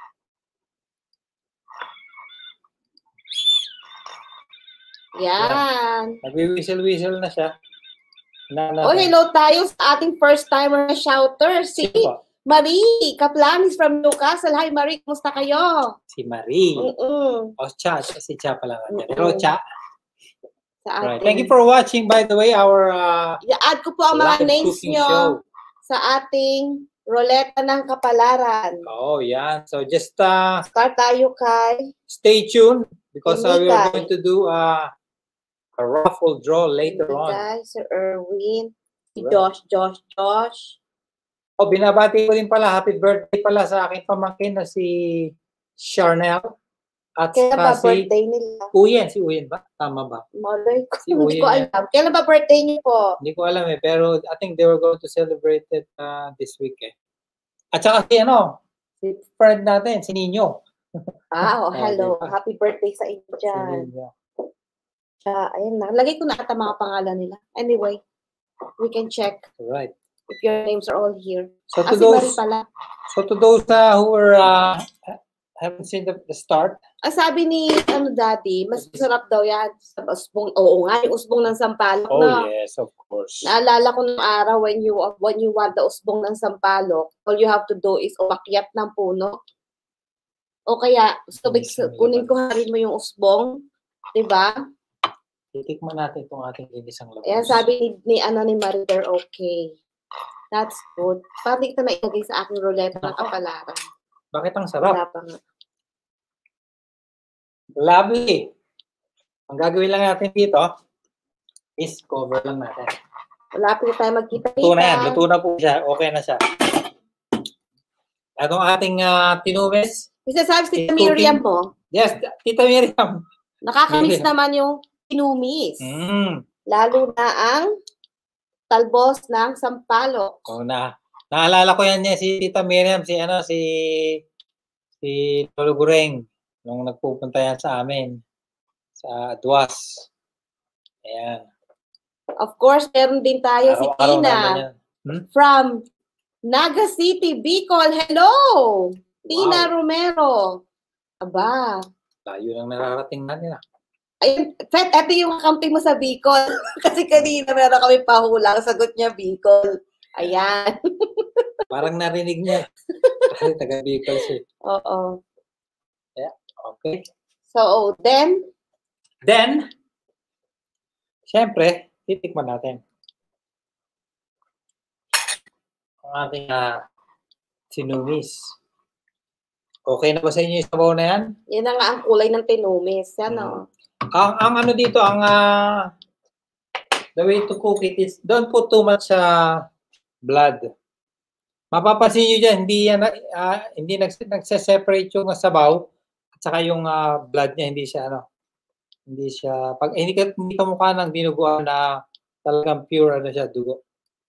Yan. Nagwi-whistle-whistle na siya. Hello tayo sa ating first-timer na shouter. Si Marie Kaplanis from Newcastle. Hi, Marie. Kumusta kayo? Si Marie. Cha. Si Cha pala. Pero Cha. Right. Thank you for watching, by the way, our add ko po ang mga names nyo sa ating Roleta ng Kapalaran. Yan. So, just start tayo kay stay tuned because we are going to do a raffle draw later on. Sir Erwin, si Josh. Binabati ko din pala, happy birthday pala sa aking pamangkin na si Charnel. At kailan ba birthday nila? Si Uyen ba? Tama ba? Malay ko. Hindi ko alam. Kailan ba birthday niyo po? Hindi ko alam pero I think they were going to celebrate it this week At saka si friend natin, si Nino. Hello. Happy birthday sa inyo dyan. Ayun na. Lagay ko na ata mga pangalan nila. Anyway, we can check. Right. If your names are all here. So to those who were haven't seen the start. Sabi ni Daddy, mas masarap daw yan sa usbong. Oo nga, yung usbong ng sampalok. Yes, of course. Naalala ko nung araw when you want the usbong ng sampalok, all you have to do is umakyat ng puno. O kaya, kunin ko harin mo yung usbong. Diba? Titikman natin itong ating ginisang labas. Ayan, sabi ni Marider, okay. That's good. Parang ito na ilagay sa aking ruleta ng kapalaran. Bakit ang sarap? Lovely. Ang gagawin lang natin dito is cover lang natin. Malapit tayo magkita. Luto na yan. Luto na po siya. Okay na siya. Itong ating tinumis. Isasabi si Tita Miriam mo? Yes, Tita Miriam. Nakakamiss naman yung tinumis. Lalo na ang talbos ng sampalok. Naalala ko yan niya si Tita Miriam, si Lolo Gureng nung nagpupunta yan sa amin sa Duas. Ayan. Of course, meron din tayo si Tina from Naga City, Bicol. Hello! Tina Romero. Aba. Layo nang nararating natin Ayun, Fet, ito yung kakampi mo sa Bicol. Kasi kanina meron kami pahulang, sagot niya Bicol. Ayan. Parang narinig niya. Kasi taga Bicol siya. Oo. Yeah, okay. So, then, syempre, titikman natin. Ang ating tinumis. Okay na ba sa inyo yung sabaw na yan? Yan na nga ang kulay ng tinumis. Yan o. Ang ano dito, the way to cook it is, don't put too much blood. Mapapansin nyo dyan, hindi nagse-separate yung sabaw at saka yung blood niya, hindi siya, pag hindi ka mukha ng dinuguan na talagang pure siya, dugo.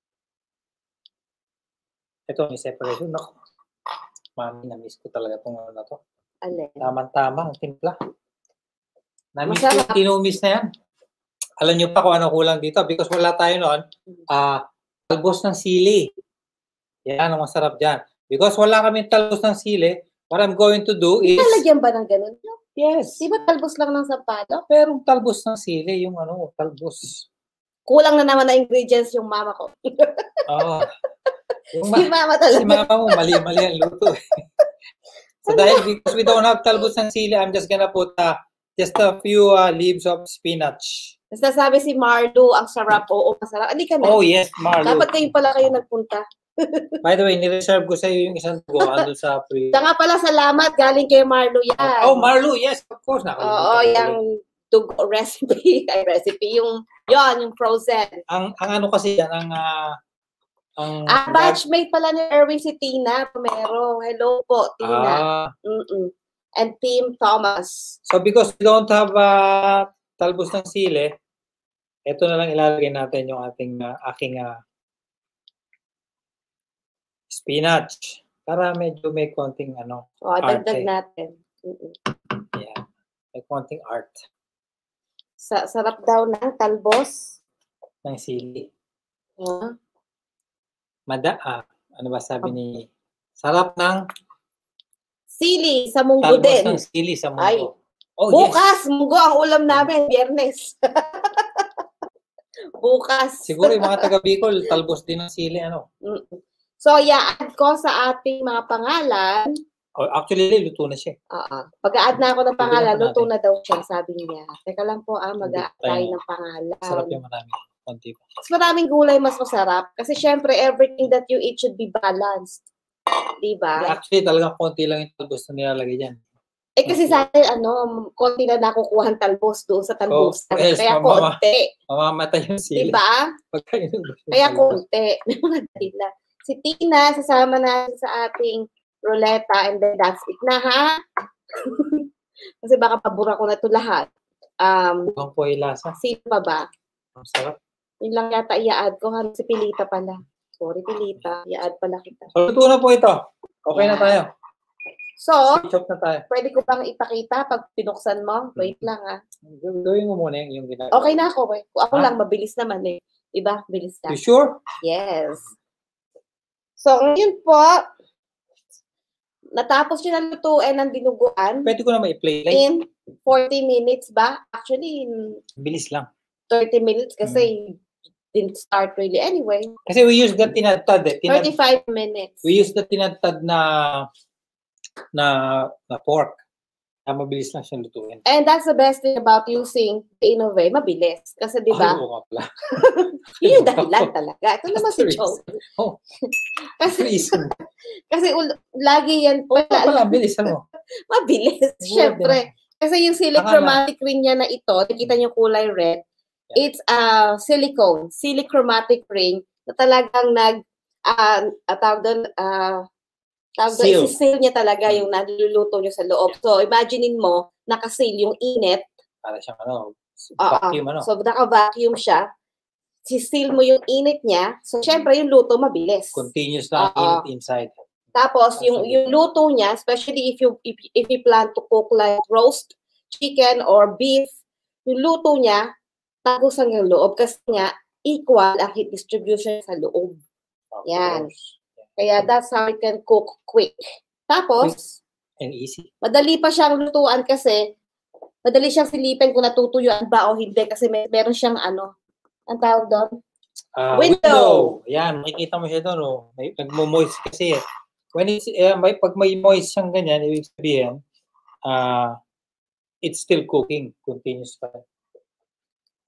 Ito, may separation. Naku, mami, na-miss ko talaga itong ano na to. Tama-tama, ang timpla. Na-miss ko yung tinumis na yan. Alam nyo pa kung ano kulang dito because wala tayo noon. Talbos ng sili. Yan ang masarap dyan. Because wala kami talbos ng sili, what I'm going to do is... Nalagyan ba ng ganun? Yes. Di ba talbos lang ng sampalok? Pero talbos ng sili, yung talbos. Kulang na naman na ingredients yung mama ko. Oo. Si mama talaga. Si mama mo, mali-mali ang luto. So dahil because we don't have talbos ng sili, I'm just gonna put just a few leaves of spinach. Nasasabi si Marlo, ang sarap. Oo, masarap. Hindi ka na. Oh yes, Marlo. Dapat kayo nagpunta. By the way, nireserve ko sa iyo yung isang tugo andun sa pre. Nga pala, salamat. Galing kay Marlo yan. Oh, Marlo, yes, of course. Oo, yung tugo recipe. Yung frozen. Ang ano kasi yan, batchmate pala ni Erwin si Tina Pomero. Hello po, Tina. And Team Thomas. So because we don't have talbos ng sili, ito na lang ilalagay natin yung aking spinach para medyo may konting dagdag natin. Yeah. May konting art. Sarap daw ng talbos ng sili. Ano ba sabi ni sarap ng sili sa munggo din. Talbos ng sili sa munggo. Ay. Oh, bukas, yes. munggo ang ulam namin, Biyernes. Bukas. Siguro yung mga taga Bicol, talbos din ng sili, So, add ko sa ating mga pangalan. Oh, actually, luto na siya. Pag-a-add na ako ng pangalan, luto na daw siya, sabi niya. Teka lang po, mag-a-add tayo ng pangalan. Sarap yung marami. Mas maraming gulay, mas masarap. Kasi syempre, everything that you eat should be balanced. Diba? Actually, talagang konti lang yung talbos na nilalagay dyan. Kasi sa akin, konti na nakukuha ang talbos doon sa talbos. Kaya konti. Mamamatay yung sili. Diba? Kaya konti. Si Tina, sasama natin sa ating ruleta and then that's it na, ha? Kasi baka pabura ko na ito lahat. Ang po ay lasa. Sino pa ba? Ang sarap. Yun lang yata i-add ko. Si Pilita pala. Sorry, Pilita. I-add pala kita. So, luto na po ito. Okay na tayo. So, na tayo. Pwede ko bang ipakita pag pinuksan mo? Wait lang, ha? Gawin mo muna yung ginagawa. Okay na ako. Ako lang, mabilis naman eh. Diba? Bilis lang. You sure? Yes. So, ngayon po, natapos nyo na lutuin ng dinuguan. Pwede ko na ma-play. In 40 minutes ba? Actually, bilis lang. 30 minutes kasi didn't start really anyway. Kasi we use the tinadtad. 35 minutes. We use the tinadtad na pork. Mabilis lang siyang lutuin. And that's the best thing about using the Innovate. Mabilis. Kasi di ba? Oo nga pala. Yun yung dahilan talaga. Ito naman si Joe. Kasi lagi yan po. Mabilis ano? Mabilis. Siyempre. Kasi yung silicromatic ring niya na ito, nakita niyo kulay red, it's a silichromatic ring na talagang seal niya talaga yung naluluto niyo sa loob. So, imaginein mo, nakaseal yung init. Para siyang vacuum So, naka-vacuum siya. Si-seal mo yung init niya. So, syempre, yung luto mabilis. Continuous na init inside. Tapos, yung luto niya, especially if you plan to cook like roast chicken or beef, yung luto niya, tagos hanggang loob kasi nga, equal ang heat distribution sa loob. Yan. Kaya that's how you can cook quick. Tapos, and easy. Madali pa siyang lutuan kasi madali siyang silipin kung natutuyuan ba o hindi kasi meron siyang ang tawag doon? Window. Yan, makikita mo siya doon. Nagmo-moist kasi. Pag may moist siyang ganyan, ibig sabihin, it's still cooking. Continuous pa.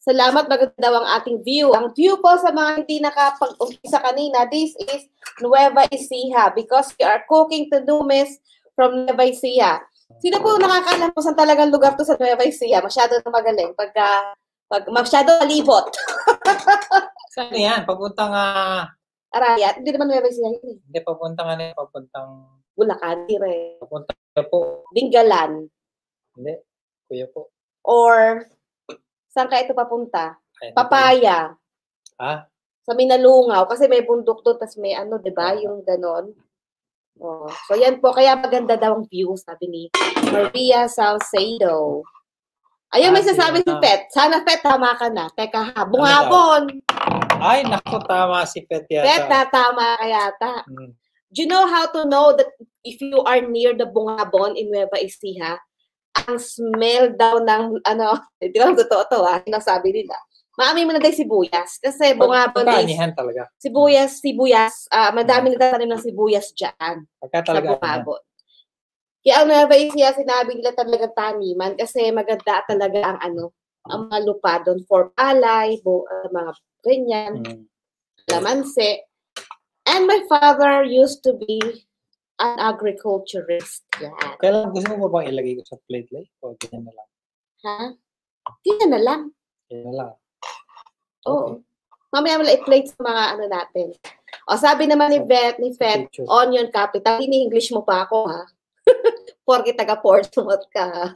Salamat, maganda daw ang ating view. Ang view po sa mga hindi nakapag-umpisa kanina, this is Nueva Ecija because we are cooking tunumis from Nueva Ecija. Sino po nakakaalam po saan talagang lugar to sa Nueva Ecija? Masyado na magaling. Pag masyado malibot. Saan yan? Papuntang Arayat? Hindi naman Nueva Ecija yun. Hindi, papuntang Bulacan, dire. Papuntang po. Dingalan. Hindi, kuya po. Or saan ka ito papunta? Papaya. Ha? Sa Minalungaw. Kasi may bundok doon, tas may ano, di ba? Yung ganon. Oh. So, yan po. Kaya maganda daw ang view, sabi ni Maria Salcedo. Ayun, may sasabi si Pet. Sana, Pet, tama ka na. Teka ha, bungabon. Ay, naku, tama si Pet yata. Pet, tama ka yata. Do you know how to know that if you are near the bungabon in Nueva Ecija, ang smell daw ng, di ba, totoo to sinasabi nila. Maamin mo na tayo sibuyas. Kasi bungabon is, talaga. sibuyas, madaming nagtatanim ng sibuyas dyan. Sa bungabon. Kaya ang Nueva Ecija, sinabi nila talaga taniman kasi maganda talaga ang mga lupa doon for palay, mga ganyan, lamanse. And my father used to be an agriculturist. Yan. Kailan gusto mo ba bang ilagay ko sa plate like? O ganyan na lang? Ha? Ganyan na lang. Ganyan na lang. Oo. Mamaya mo lang i-plate sa mga natin. O sabi naman ni Fet, onion capital. Ini-English mo pa ako, ha? Porque taga-Portsmouth ka, ha?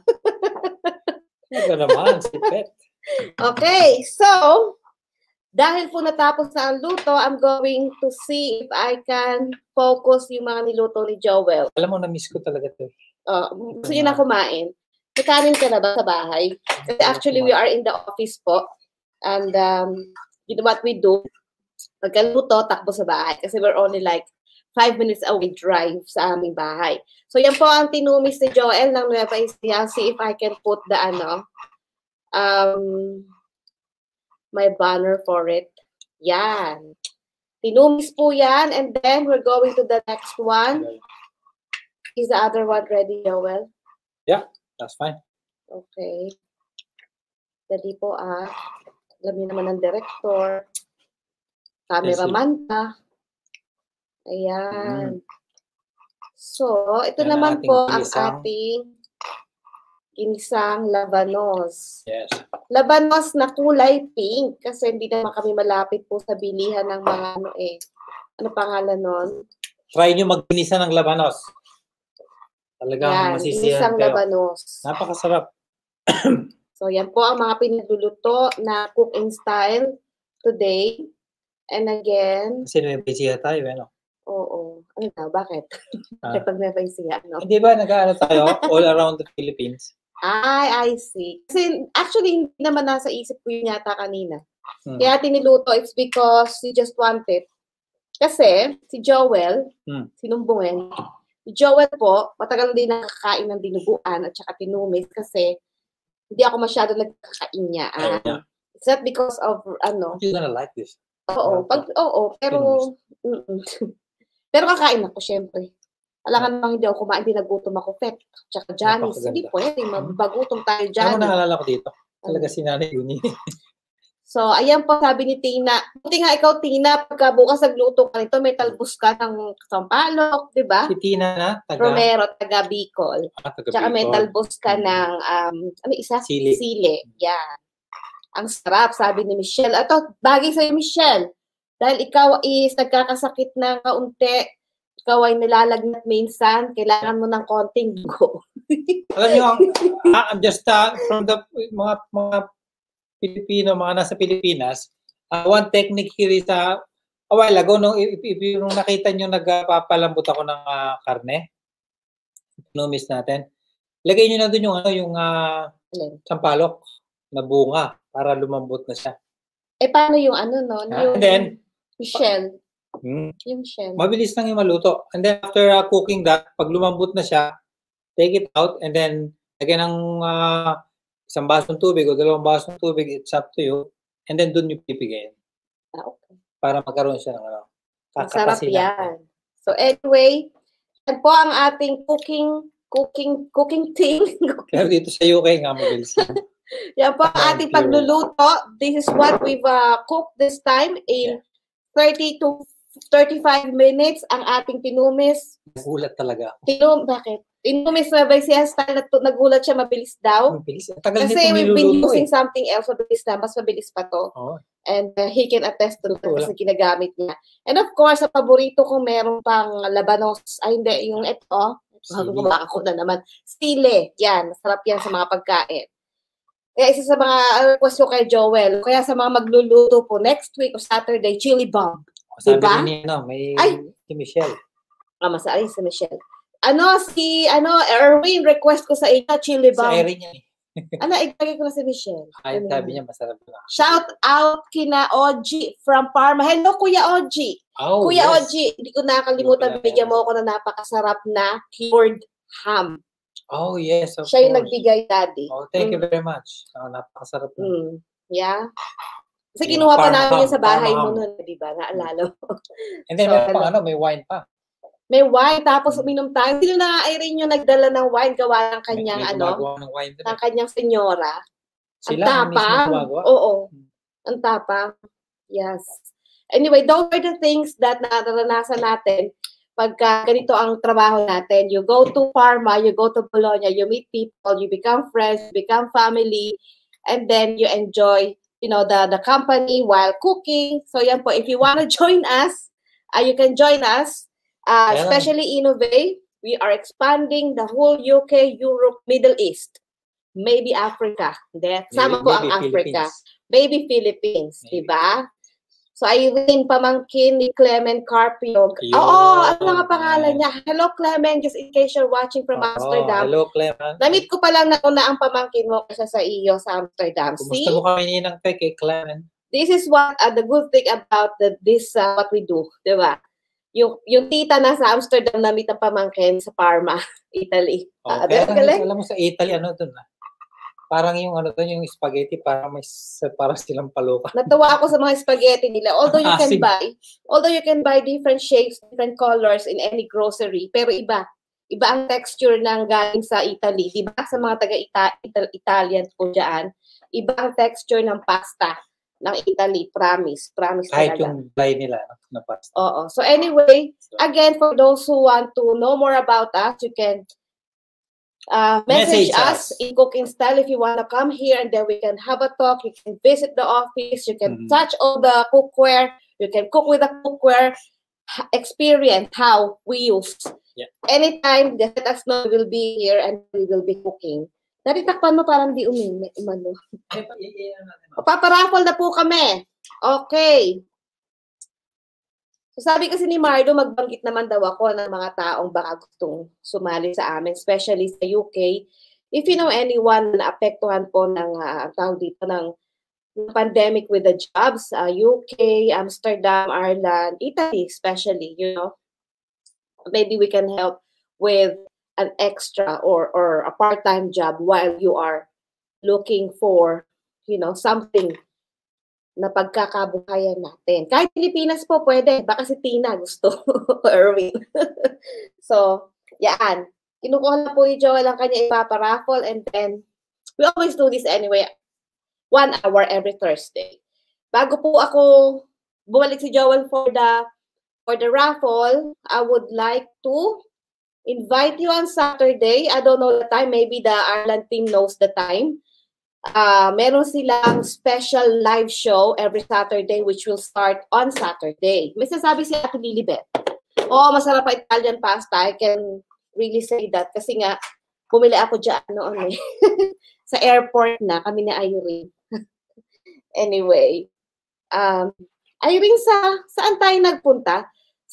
Ito naman, si Fet. Okay, so, dahil po natapos na ang luto, I'm going to see if I can focus yung mga niluto ni Joel. Alam mo, na-miss ko talaga ito. Gusto niyo na kumain. Nakanin ka na ba sa bahay? Kasi actually, we are in the office po. And you know what we do? Pagkaluto, takbo sa bahay. Kasi we're only like 5 minutes away drive sa aming bahay. So, yan po ang tinumis ni Joel ng Nueva Ecija. See if I can put the my banner for it. Yan. Tinumis po yan. And then, we're going to the next one. Is the other one ready, Joel? Yeah, that's fine. Okay. Dali po alam niyo naman ng director. Cameraman pa. Ayan. So, ito yan naman po ang ating ginisang labanos. Yes. Labanos na kulay pink kasi hindi naman kami malapit po sa bilihan ng mga ano pangalan nun? Try nyo magginisa ng labanos. Talagang masisiyahan kayo. Labanos. Napakasarap. So, yan po ang mga pinagluluto na cooking style today. And again... Kasi may Ecija tayo, Oo. Ano daw? Bakit? Kapag may Ecija, no? Hindi ba nag-aano tayo all around the Philippines? I see. Kasi actually, hindi naman nasa isip ko yun yata kanina. Kaya tiniluto, it's because he just wanted. Kasi, si Joel, sinumbungin, si Joel po, matagal din nakakain ng dinuguan at saka tinumis kasi hindi ako masyado nagkakain niya. It's not because of, You're gonna like this. Oo, pero, pero kakain ako, syempre. Alangan namang hindi ako kumain, hindi nagutom ako, Pet. Tsaka Janice, hindi pwede, mabagutom tayo dyan. Ano naalala ko dito? Talaga si Nanay Uni. So, ayan po, sabi ni Tina. Buti nga ikaw, Tina, pagka bukas nagluto ka nito, may talbos ka ng sampalok, di ba? Si Tina na? Romero, taga Bicol. Tsaka may talbos ka ng, Sili. Yan. Ang sarap, sabi ni Michelle. Ito, bagay sa'yo, Michelle. Dahil ikaw is nagkakasakit ng kaunti, ikaw ay nilalagnat minsan, kailangan mo ng konting dugo. Alam niyo, I'm just from the mga Pilipino, mga nasa Pilipinas, one technique here is a while ago, nung nakita niyo nagpapalambot ako ng karne, numis natin, lagay niyo na doon yung sampalok na bunga para lumambot na siya. Paano yung and then, Michelle. Yung shell. Mabilis lang yung maluto. And then after cooking that, pag lumambot na siya, take it out and then lagyan ng isang basong tubig o 2 basong tubig, it's up to you. And then dun yung pipigayin. Okay. Para magkaroon siya ng sarap yan. So anyway, yan po ang ating cooking thing. Pero dito sa UK nga mabilis. Yan po ang ating pagluluto. This is what we've cooked this time in 30 to 35 minutes. Ang ating tinumis. Nagulat talaga. Bakit? Tinumis na ba siya style na nagulat siya mabilis daw? Mabilis. Tagal kasi we've been using something else mabilis na. Mas mabilis pa to. Oh. And he can attest to that kasi ginagamit niya. And of course, sa paborito ko meron pang labanos. Ay hindi, yung ito. Gumaka ko na naman. Sile. Yan. Masarap yan sa mga pagkain. Kaya isa sa mga request ko kay Joel. Kaya sa mga magluluto po next week o Saturday, chili bomb. Sabi diba? Ni, may si Michelle. Masari si Michelle. Erwin, request ko sa inyo, chili bomb. Sa Erin yan ibigay ko na si Michelle. Ay, sabi niya masarap na. Shout out kina Oji from Parma. Hello, Kuya Oji. Oh, Kuya Oji, hindi ko nakalimutan, bigyan mo ako na napakasarap na cured ham. Oh, yes, of Siya yung nagbigay, Daddy. Oh, thank you very much. Napakasarap na. Yeah. Kasi kinuha pa namin yun sa bahay mo nun, di ba? Naalala mo. And then, may wine pa. May wine, tapos uminom tayo. Sino na Irene yung nagdala ng wine, gawa ng kanyang ng kanyang senyora. Sila, ang tapang. Oo. Ang tapang. Yes. Anyway, those are the things that naranasan natin pagka ganito ang trabaho natin. You go to Parma, you go to Bologna, you meet people, you become friends, you become family, and then you enjoy, the company while cooking. So yan po, if you want to join us, you can join us. Especially Innovate, we are expanding the whole UK, Europe, Middle East, maybe Africa. Sama ko ang Africa. Maybe Philippines, diba? So, Irene, pamangkin ni Clement Carpio. Ano nga pangalan niya? Hello, Clement, just in case you're watching from Amsterdam. Hello, Clement. Namit ko pa lang na ang pamangkin mo kasi sa iyo sa Amsterdam. Kumusta mo kami ninang kay Clement? This is what the good thing about what we do, diba? Yung tita na sa Amsterdam na meet ang pamangkin sa Parma, Italy. Alam mo sa Italy, dun parang yung yung spaghetti, parang silang paluka. Natawa ako sa mga spaghetti nila. Although you can buy different shapes, different colors in any grocery, pero iba ang texture ng galing sa Italy. Diba? Sa mga taga-Italian po dyan, iba ang texture ng pasta ng Italy, promise kahit talaga. Yung dry nila na pasta. Oo. So anyway, again, for those who want to know more about us, you can message us in Cooking Style if you want to come here, and then we can have a talk. You can visit the office, you can touch all the cookware, you can cook with the cookware, experience how we use. Anytime, just let us know. We will be here and we will be cooking. Naritakpan mo parang di umano. Paparaffle na po kami. Okay. So sabi kasi ni Mardo, magbanggit naman daw ako ng mga taong baka gustong sumali sa amin, especially sa UK. If you know anyone na apektuhan po ng tawag dito ng pandemic with the jobs, UK, Amsterdam, Ireland, Italy especially, maybe we can help with an extra or a part-time job while you are looking for, something na pagkakabuhayan natin. Kahit Pilipinas po pwede. Baka si Tina gusto. Erwin. So, yan. Kinukuha na po ni Joel ang kanya ipaparaffle, and then we always do this anyway. 1 hour every Thursday. Bago po ako bumalik si Joel for the raffle, I would like to invite you on Saturday. I don't know the time. Maybe the Ireland team knows the time. Meron silang special live show every Saturday which will start on Saturday. May sasabi si Ate Lilibet. Masarap pa Italian pasta. I can really say that. Kasi nga, bumili ako dyan noon sa airport na kami ni Irene. Anyway. Irene, saan tayo nagpunta?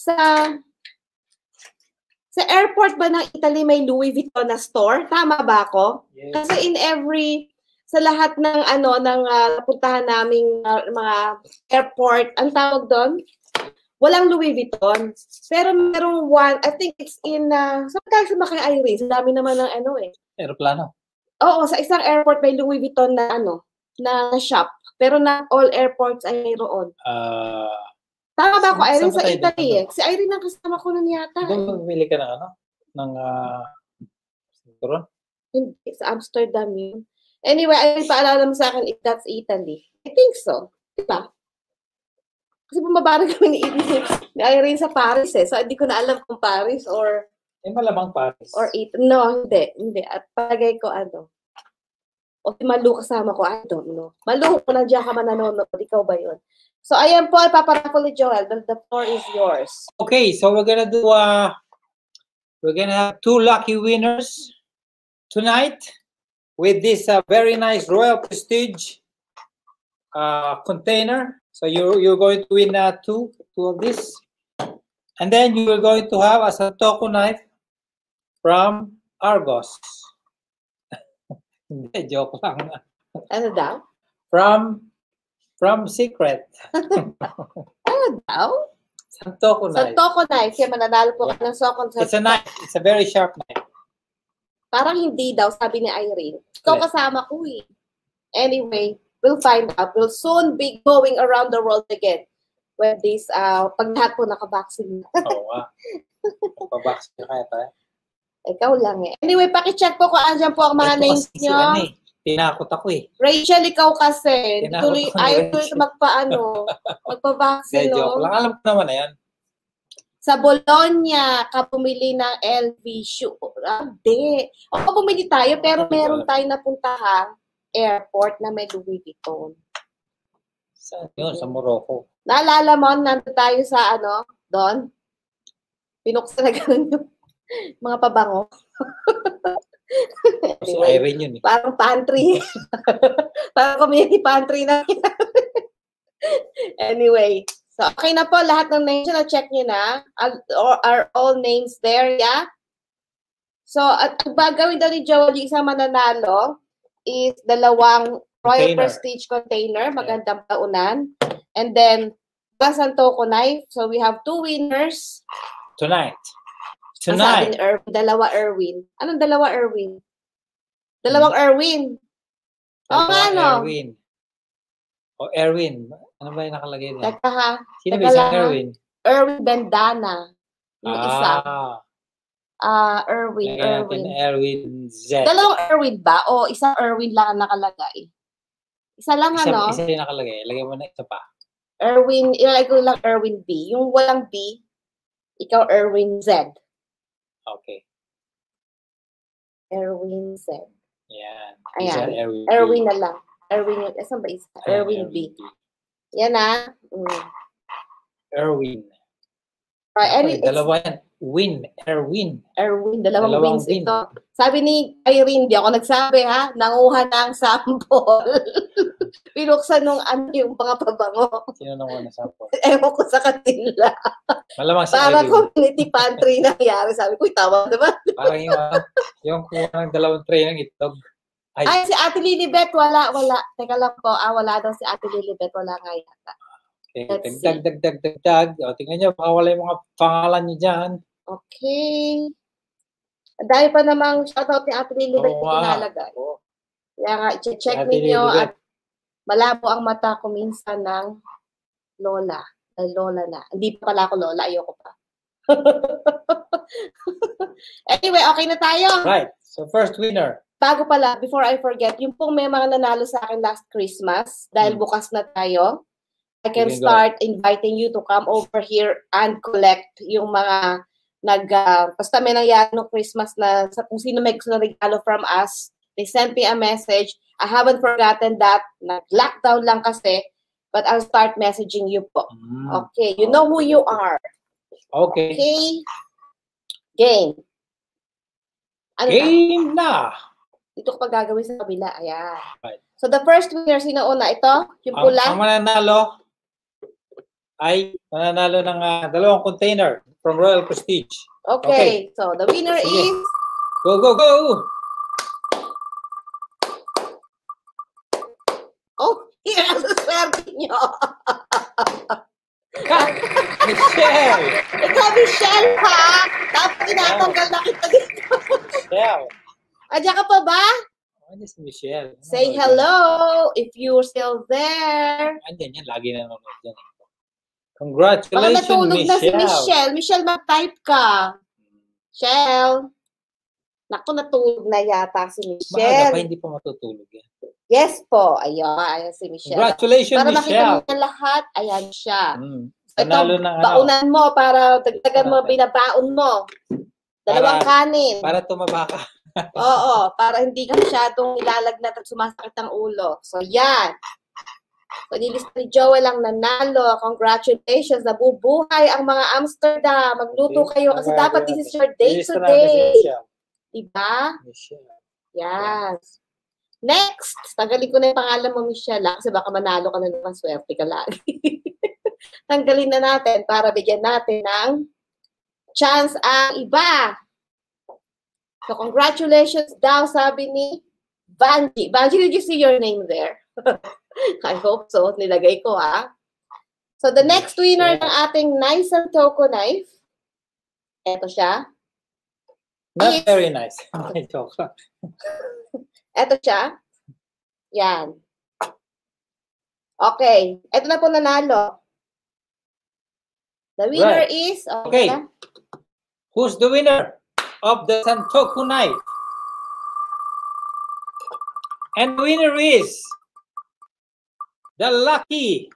Sa airport ba ng Italy may Louis Vuitton na store? Tama ba ako? Yes. Kasi sa lahat ng napuntahan naming mga airport, ang tawag doon, walang Louis Vuitton. Pero merong one, I think it's in, saan tayo sumakay, Irene? Sa dami naman ng Aeroplano. Oo, sa isang airport may Louis Vuitton na na shop. Pero not all airports ay mayroon. Tama ba ako, Irene? Sa Italy Si Irene ang kasama ko nun yata. Doon bumili ka ng ng Hindi, sa Amsterdam yun. Anyway, ay paalala mo sa akin if that's Italy. I think so. Diba? Kasi bumaba na kami ni Irene sa Paris eh. So, hindi ko na alam kung Paris or... malamang Paris. Or Italy. No, hindi. At palagay ko o si Malu kasama ko, I don't know. Malu, kung nandiyan ka man nanonood, ikaw ba yun? So, ayan po, ipaparaffle ni Joel. The floor is yours. Okay, so we're gonna do, we're gonna have 2 lucky winners tonight with this very nice Royal Prestige container. So you're going to win two of this. And then you are going to have a Santoku knife from Argos. Hindi, joke lang. Ano daw? From Secret. Ano daw? Santoku knife. Santoku knife. Kaya mananalo po ka ng Sokon. It's a knife. It's a very sharp knife. Parang hindi daw, sabi ni Irene. Ikaw kasama ko eh. Anyway, we'll find out. We'll soon be going around the world again when this, pag lahat po nakabaksin. Oo nga. Nakabaksin na kaya tayo. Ikaw lang eh. Anyway, pakicheck po kung andyan po ang mga names nyo. Tinakot ako eh. Rachel, ikaw kasi. Ayaw tuloy magpabaksin, no? Joke lang. Alam ko naman na yan. Sa Bologna, ka bumili ng LV shoe. Hindi. O, bumili tayo, pero meron tayo napuntahang airport na may Louis Vuitton. Saan yun? Sa Morocco. Naalala mo, nandun tayo sa doon? Pinuksan na gano'n yung mga pabango. Anyway, Irene yun eh. Parang pantry. Parang community pantry na. Anyway, so okay na po lahat ng names na check nyo na. Are all names there, yeah? So, at gagawin daw ni Joel yung isang mananalo is 2 Royal Prestige container, magandang paunan. And then, Santoku knife. So, we have 2 winners. Tonight. Sabi ni Erwin, 2 Erwin. Anong 2 Erwin? 2 Erwin. Oo nga, no? Erwin. O Erwin. Ano ba yung nakalagay niya? Teka ha. Sino ba isang Erwin? Erwin Bendana. Yung isa. Erwin. Erwin Z. 2 Erwin ba? O isang Erwin lang ang nakalagay? Isa lang, Isa yung nakalagay. Lagay mo na isa pa. Erwin, ilagay ko lang Erwin B. Yung walang B, ikaw Erwin Z. Okay. Erwin Z. Yan. Ayan. Erwin na lang. Erwin yung, saan ba isa? Erwin B. Yan na. Erwin. Dalawa yan. Erwin. Erwin, 2 wins ito. Sabi ni Irene, di ako nagsabi ha, nanguha ng sample. Pinuksan nung yung mga pabango. Sino nanguha ng sample? Ewan ko sa kanila. Malamang si Para Irene. community pantry nangyari. Sabi ko, tama naman. Parang yung kuha ng 2 tray ng itlog. Ay, si Ate Lilibet, wala. Teka lang po, wala daw si Ate Lilibet, wala nga yata. Okay, dagdag. O, tingnan nyo, baka wala yung mga pangalan nyo dyan. Okay. Dahil pa namang shoutout ni Ate Lilibet na inalagay. Kaya nga, check ninyo at malabo ang mata ko minsan ng lola. Ay, lola na. Hindi pa pala ako lola, ayoko pa. Anyway, okay na tayo. Right. So, first winner. Bago pala, before I forget, yung pong may mga nanalo sa akin last Christmas, dahil bukas na tayo, I can start inviting you to come over here and collect yung mga basta may nangyari no Christmas na kung sino may gusto na regalo from us, they sent me a message. I haven't forgotten that. Nag-lockdown lang kasi, but I'll start messaging you po. Okay, you know who you are. Okay. Okay. Game. Game na! Dito ko pa gagawin sa kabila. Ayan. Right. So the first winner, sino una? Ito? Yung pula? Ang mananalo ay mananalo ng 2 container from Royal Prestige. Okay. So the winner is... Go! Oh, here ang swerte nyo. Michelle! Ikaw, Michelle, ha? Tapos tinatanggal na kita dito. Michelle. Andiyan ka pa ba? Ano si Michelle? Say hello if you're still there. Andiyan yan. Lagi nanonood yan. Congratulations, Baka natulog Michelle. na si Michelle. Michelle, mag-type ka. Michelle. Naku, natulog na yata si Maaga Michelle. pa, hindi pa matutulog yan. Yes po. Ayan si Michelle. Congratulations, para Michelle. Para makita mo lahat, ayan siya. Panalo ito, ng baunan mo para dagdagan mo, binabaon mo. Dalawang kanin. Para tumaba ka. Oo, para hindi ka masyadong nilalagnat at sumasakit ang ulo. So, yan. Panilista ni Joel ang nanalo. Congratulations. Nabubuhay ang mga Amsterdam. Magluto kayo kasi dapat this is your day today. Diba? Yes. Next. Tanggalin ko na yung pangalan mo, Michelle. Kasi baka manalo ka na naman. Swerte ka lagi. Tanggalin na natin para bigyan natin ng chance ang iba. So, congratulations daw, sabi ni Vanji. Vanji, did you see your name there? I hope so. Nilagay ko, ha? So, the next winner ng ating nice and Toko knife, eto siya. Not very nice. Eto siya. Yan. Okay. Eto na po nanalo. The winner is... Okay. Who's the winner of the Santoku knife? And the winner is the lucky.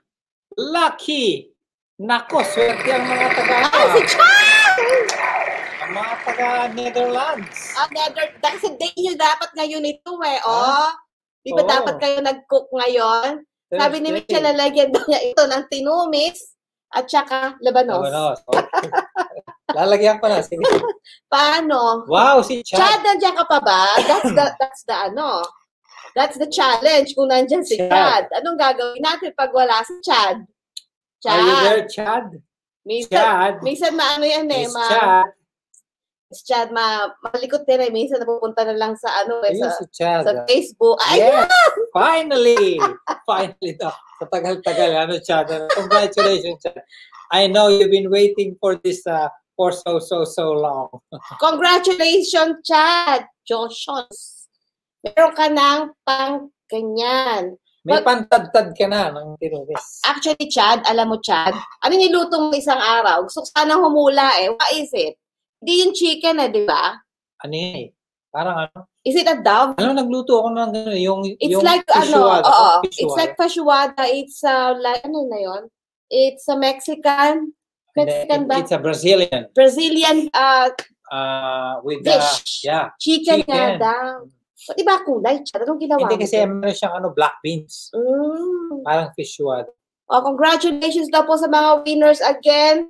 Nako, swerte ang mga taga. Si Chad! Ang mga taga Netherlands. Kasi day nyo dapat ngayon ito Di ba dapat kayo nag-cook ngayon? Thursday. Sabi ni Michelle, lalagyan daw niya ito ng tinumis at saka labanos. Lalagyan ko na. Sige. Paano? Wow, si Chad. Chad, nandiyan ka pa ba? That's the challenge kung nandiyan si Chad. Anong gagawin natin pag wala si Chad? Are you there, Chad? Minsan maano yan Chad, malikot din minsan napupunta na lang sa sa Facebook. Yes! Finally daw. Sa tagal-tagal, Chad. Congratulations, Chad. I know you've been waiting for this for so long. Congratulations, Chad. Joshos. Meron ka ng pang-ganyan. May pantad-tad ka na ng tinumis. Actually, Chad, alam mo, Chad, ano niluto mo isang araw? Gusto ko sanang humula What is it? Hindi yung chicken di ba? Ano yun Parang ano? Is it a dove? Nagluto ako ng gano'n. It's yung like, it's like feijoada. It's like, ano na yun? It's a Mexican ba? It's a Brazilian. Brazilian with dish. Chicken nga daw. Ba't iba kulay, Chad? Anong ginawa mo? Hindi kasi meron siyang black beans. Parang feijoada. Congratulations daw po sa mga winners again.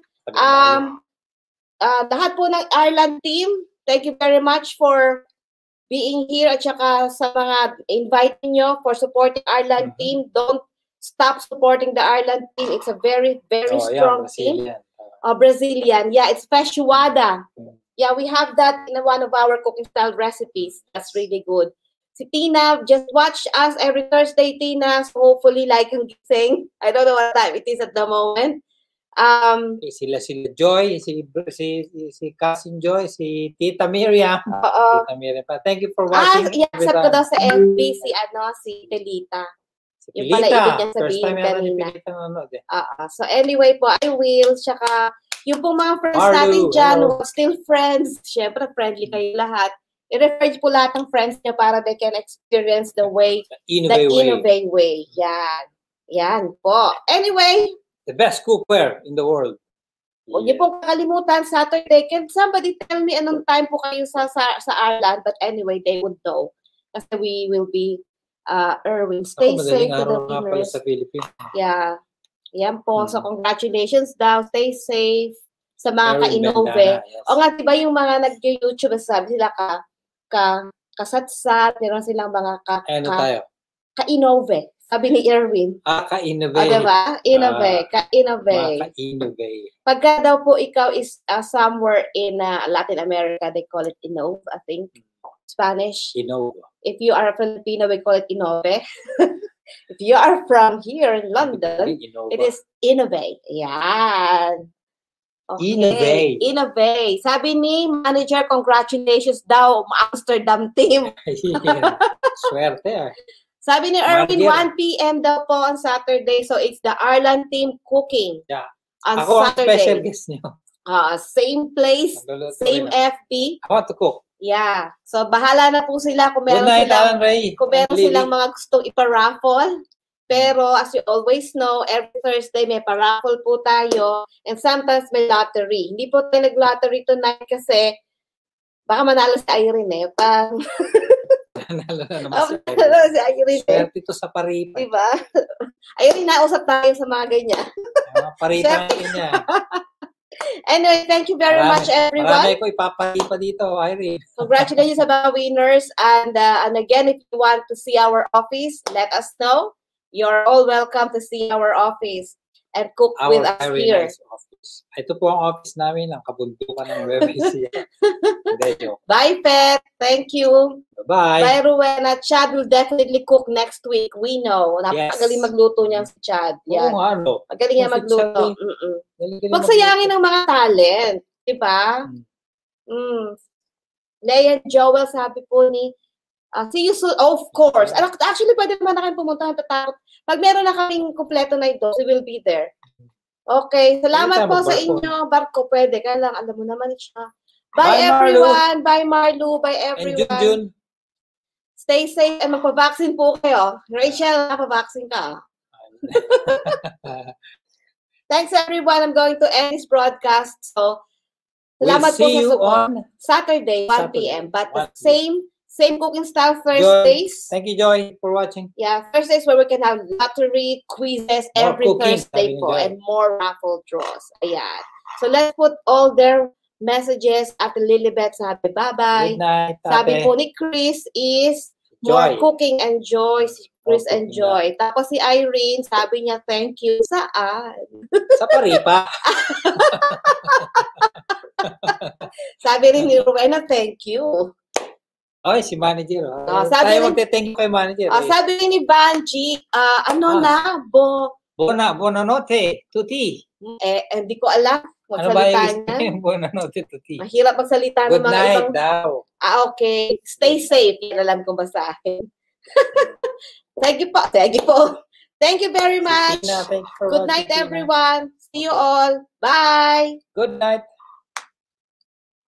Lahat po ng Ireland team, thank you very much for being here at saka sa mga inviting nyo for supporting Ireland team. Don't stop supporting the Ireland team. It's a very, very strong team. Brazilian. Yeah, it's feijoada. Yeah, we have that in one of our cooking style recipes. That's really good. Si Tina, just watch us every Thursday, Tina. So hopefully, like yung gising. I don't know what time it is at the moment. Sila Joy, si Cousin Joy, si Tita Miriam. Tita Miriam pa. Thank you for watching. Accept ko daw sa FB si Delita. Yung pala ibig niya sabihin kanina. So anyway po, I will. Tsaka yung pong mga friends natin dyan who are still friends, syempre friendly kayo lahat. I-refer po lahat ng friends niya para they can experience the Innovate way. Yan po. Anyway, the best cookware in the world. Huwag niyo pong kakalimutan, Saturday. Can somebody tell me anong time po kayo sa Ireland? But anyway, they would know. Kasi we will be Erwin. Stay safe to the winners. Sa Philippines. Yeah. Yan po. So, congratulations daw. Stay safe sa mga ka-Innove. O nga, diba yung mga nag-YouTube, sabi sila kasatsat, meron silang mga ka-Innove. Sabi ni Erwin. Ka-Innove. Diba? Ka-Innove. Pagka daw po ikaw is somewhere in Latin America, they call it Innove, I think. Spanish. Innove. If you are a Filipino, we call it Innove. If you are from here in London, it is Innovate. Yan. Okay. Innovate. Sabi ni manager, congratulations daw, Amsterdam team. Swerte Sabi ni Erwin, 1 p.m. daw po on Saturday. So, it's the Ireland team cooking. Yeah. On Ako Saturday. Ako ang special guest niyo. Same place, same FB. I want to cook. Yeah. So, bahala na po sila kung meron Good night, silang, Alan Ray. kung meron silang mga gustong iparaffle. Pero, as you always know, every Thursday may paraffle po tayo. And sometimes may lottery. Hindi po tayo nag-lottery tonight kasi baka manalo si Irene eh. Nanalo na naman si Irene. Swerte ito sa paripa. Diba? Irene, nausap tayo sa mga ganyan. Paripa natin yan. Anyway, thank you very much, everyone. Marami ko ipapalipa dito, Irene. Congratulations sa mga winners. And again, if you want to see our office, let us know. You're all welcome to see our office and cook with us here. Nice office. Ito po ang office namin, ang kabundukan ng WebEC. Bye, Pet. Thank you. Bye. Bye, Rowena. Chad will definitely cook next week. We know. Napakagaling magluto niya si Chad. Yan. Magaling niya magluto. Pagsayangin ng mga talent. Diba? Leia Joel, sabi po ni, see you soon. Oh, of course. Actually, pwede naman na kayo pumunta. Pag meron na kaming kumpleto na ito, we will be there. Okay. Salamat po sa inyo. Barko, pwede. Kaya lang, alam mo naman siya. Bye, everyone. Marlo. Bye, Marlo. Bye, everyone. And June. Stay safe and magpa-vaccine po kayo. Rachel, nappa-vaccine ka. Thanks, everyone. I'm going to end this broadcast. So, salamat po sa support. Saturday, 1 p.m. But the same cooking style Thursdays. Joy. Thank you, Joy, for watching. Yeah, Thursdays where we can have lottery, quizzes every Thursday po and more raffle draws. Ayan. So let's put all their messages at Lilibet. Sabi, bye-bye. Good night, sabi po ni Chris is more cooking and joy. Si Chris and Joy. Tapos si Irene, sabi niya, thank you. Saan? Sa paripa. Sabi rin ni Rowena, thank you. Ay, si manager. Tayo magte-thank you kay manager. Sabi ni Banji, Buonanotte, tutti. Hindi ko alam. Ano ba yung buonanotte, tutti? Mahirap magsalita ng mga ibang. Good night daw. Okay. Stay safe. Yan alam ko basahin. Thank you po. Thank you po. Thank you very much. Good night, everyone. See you all. Bye. Good night.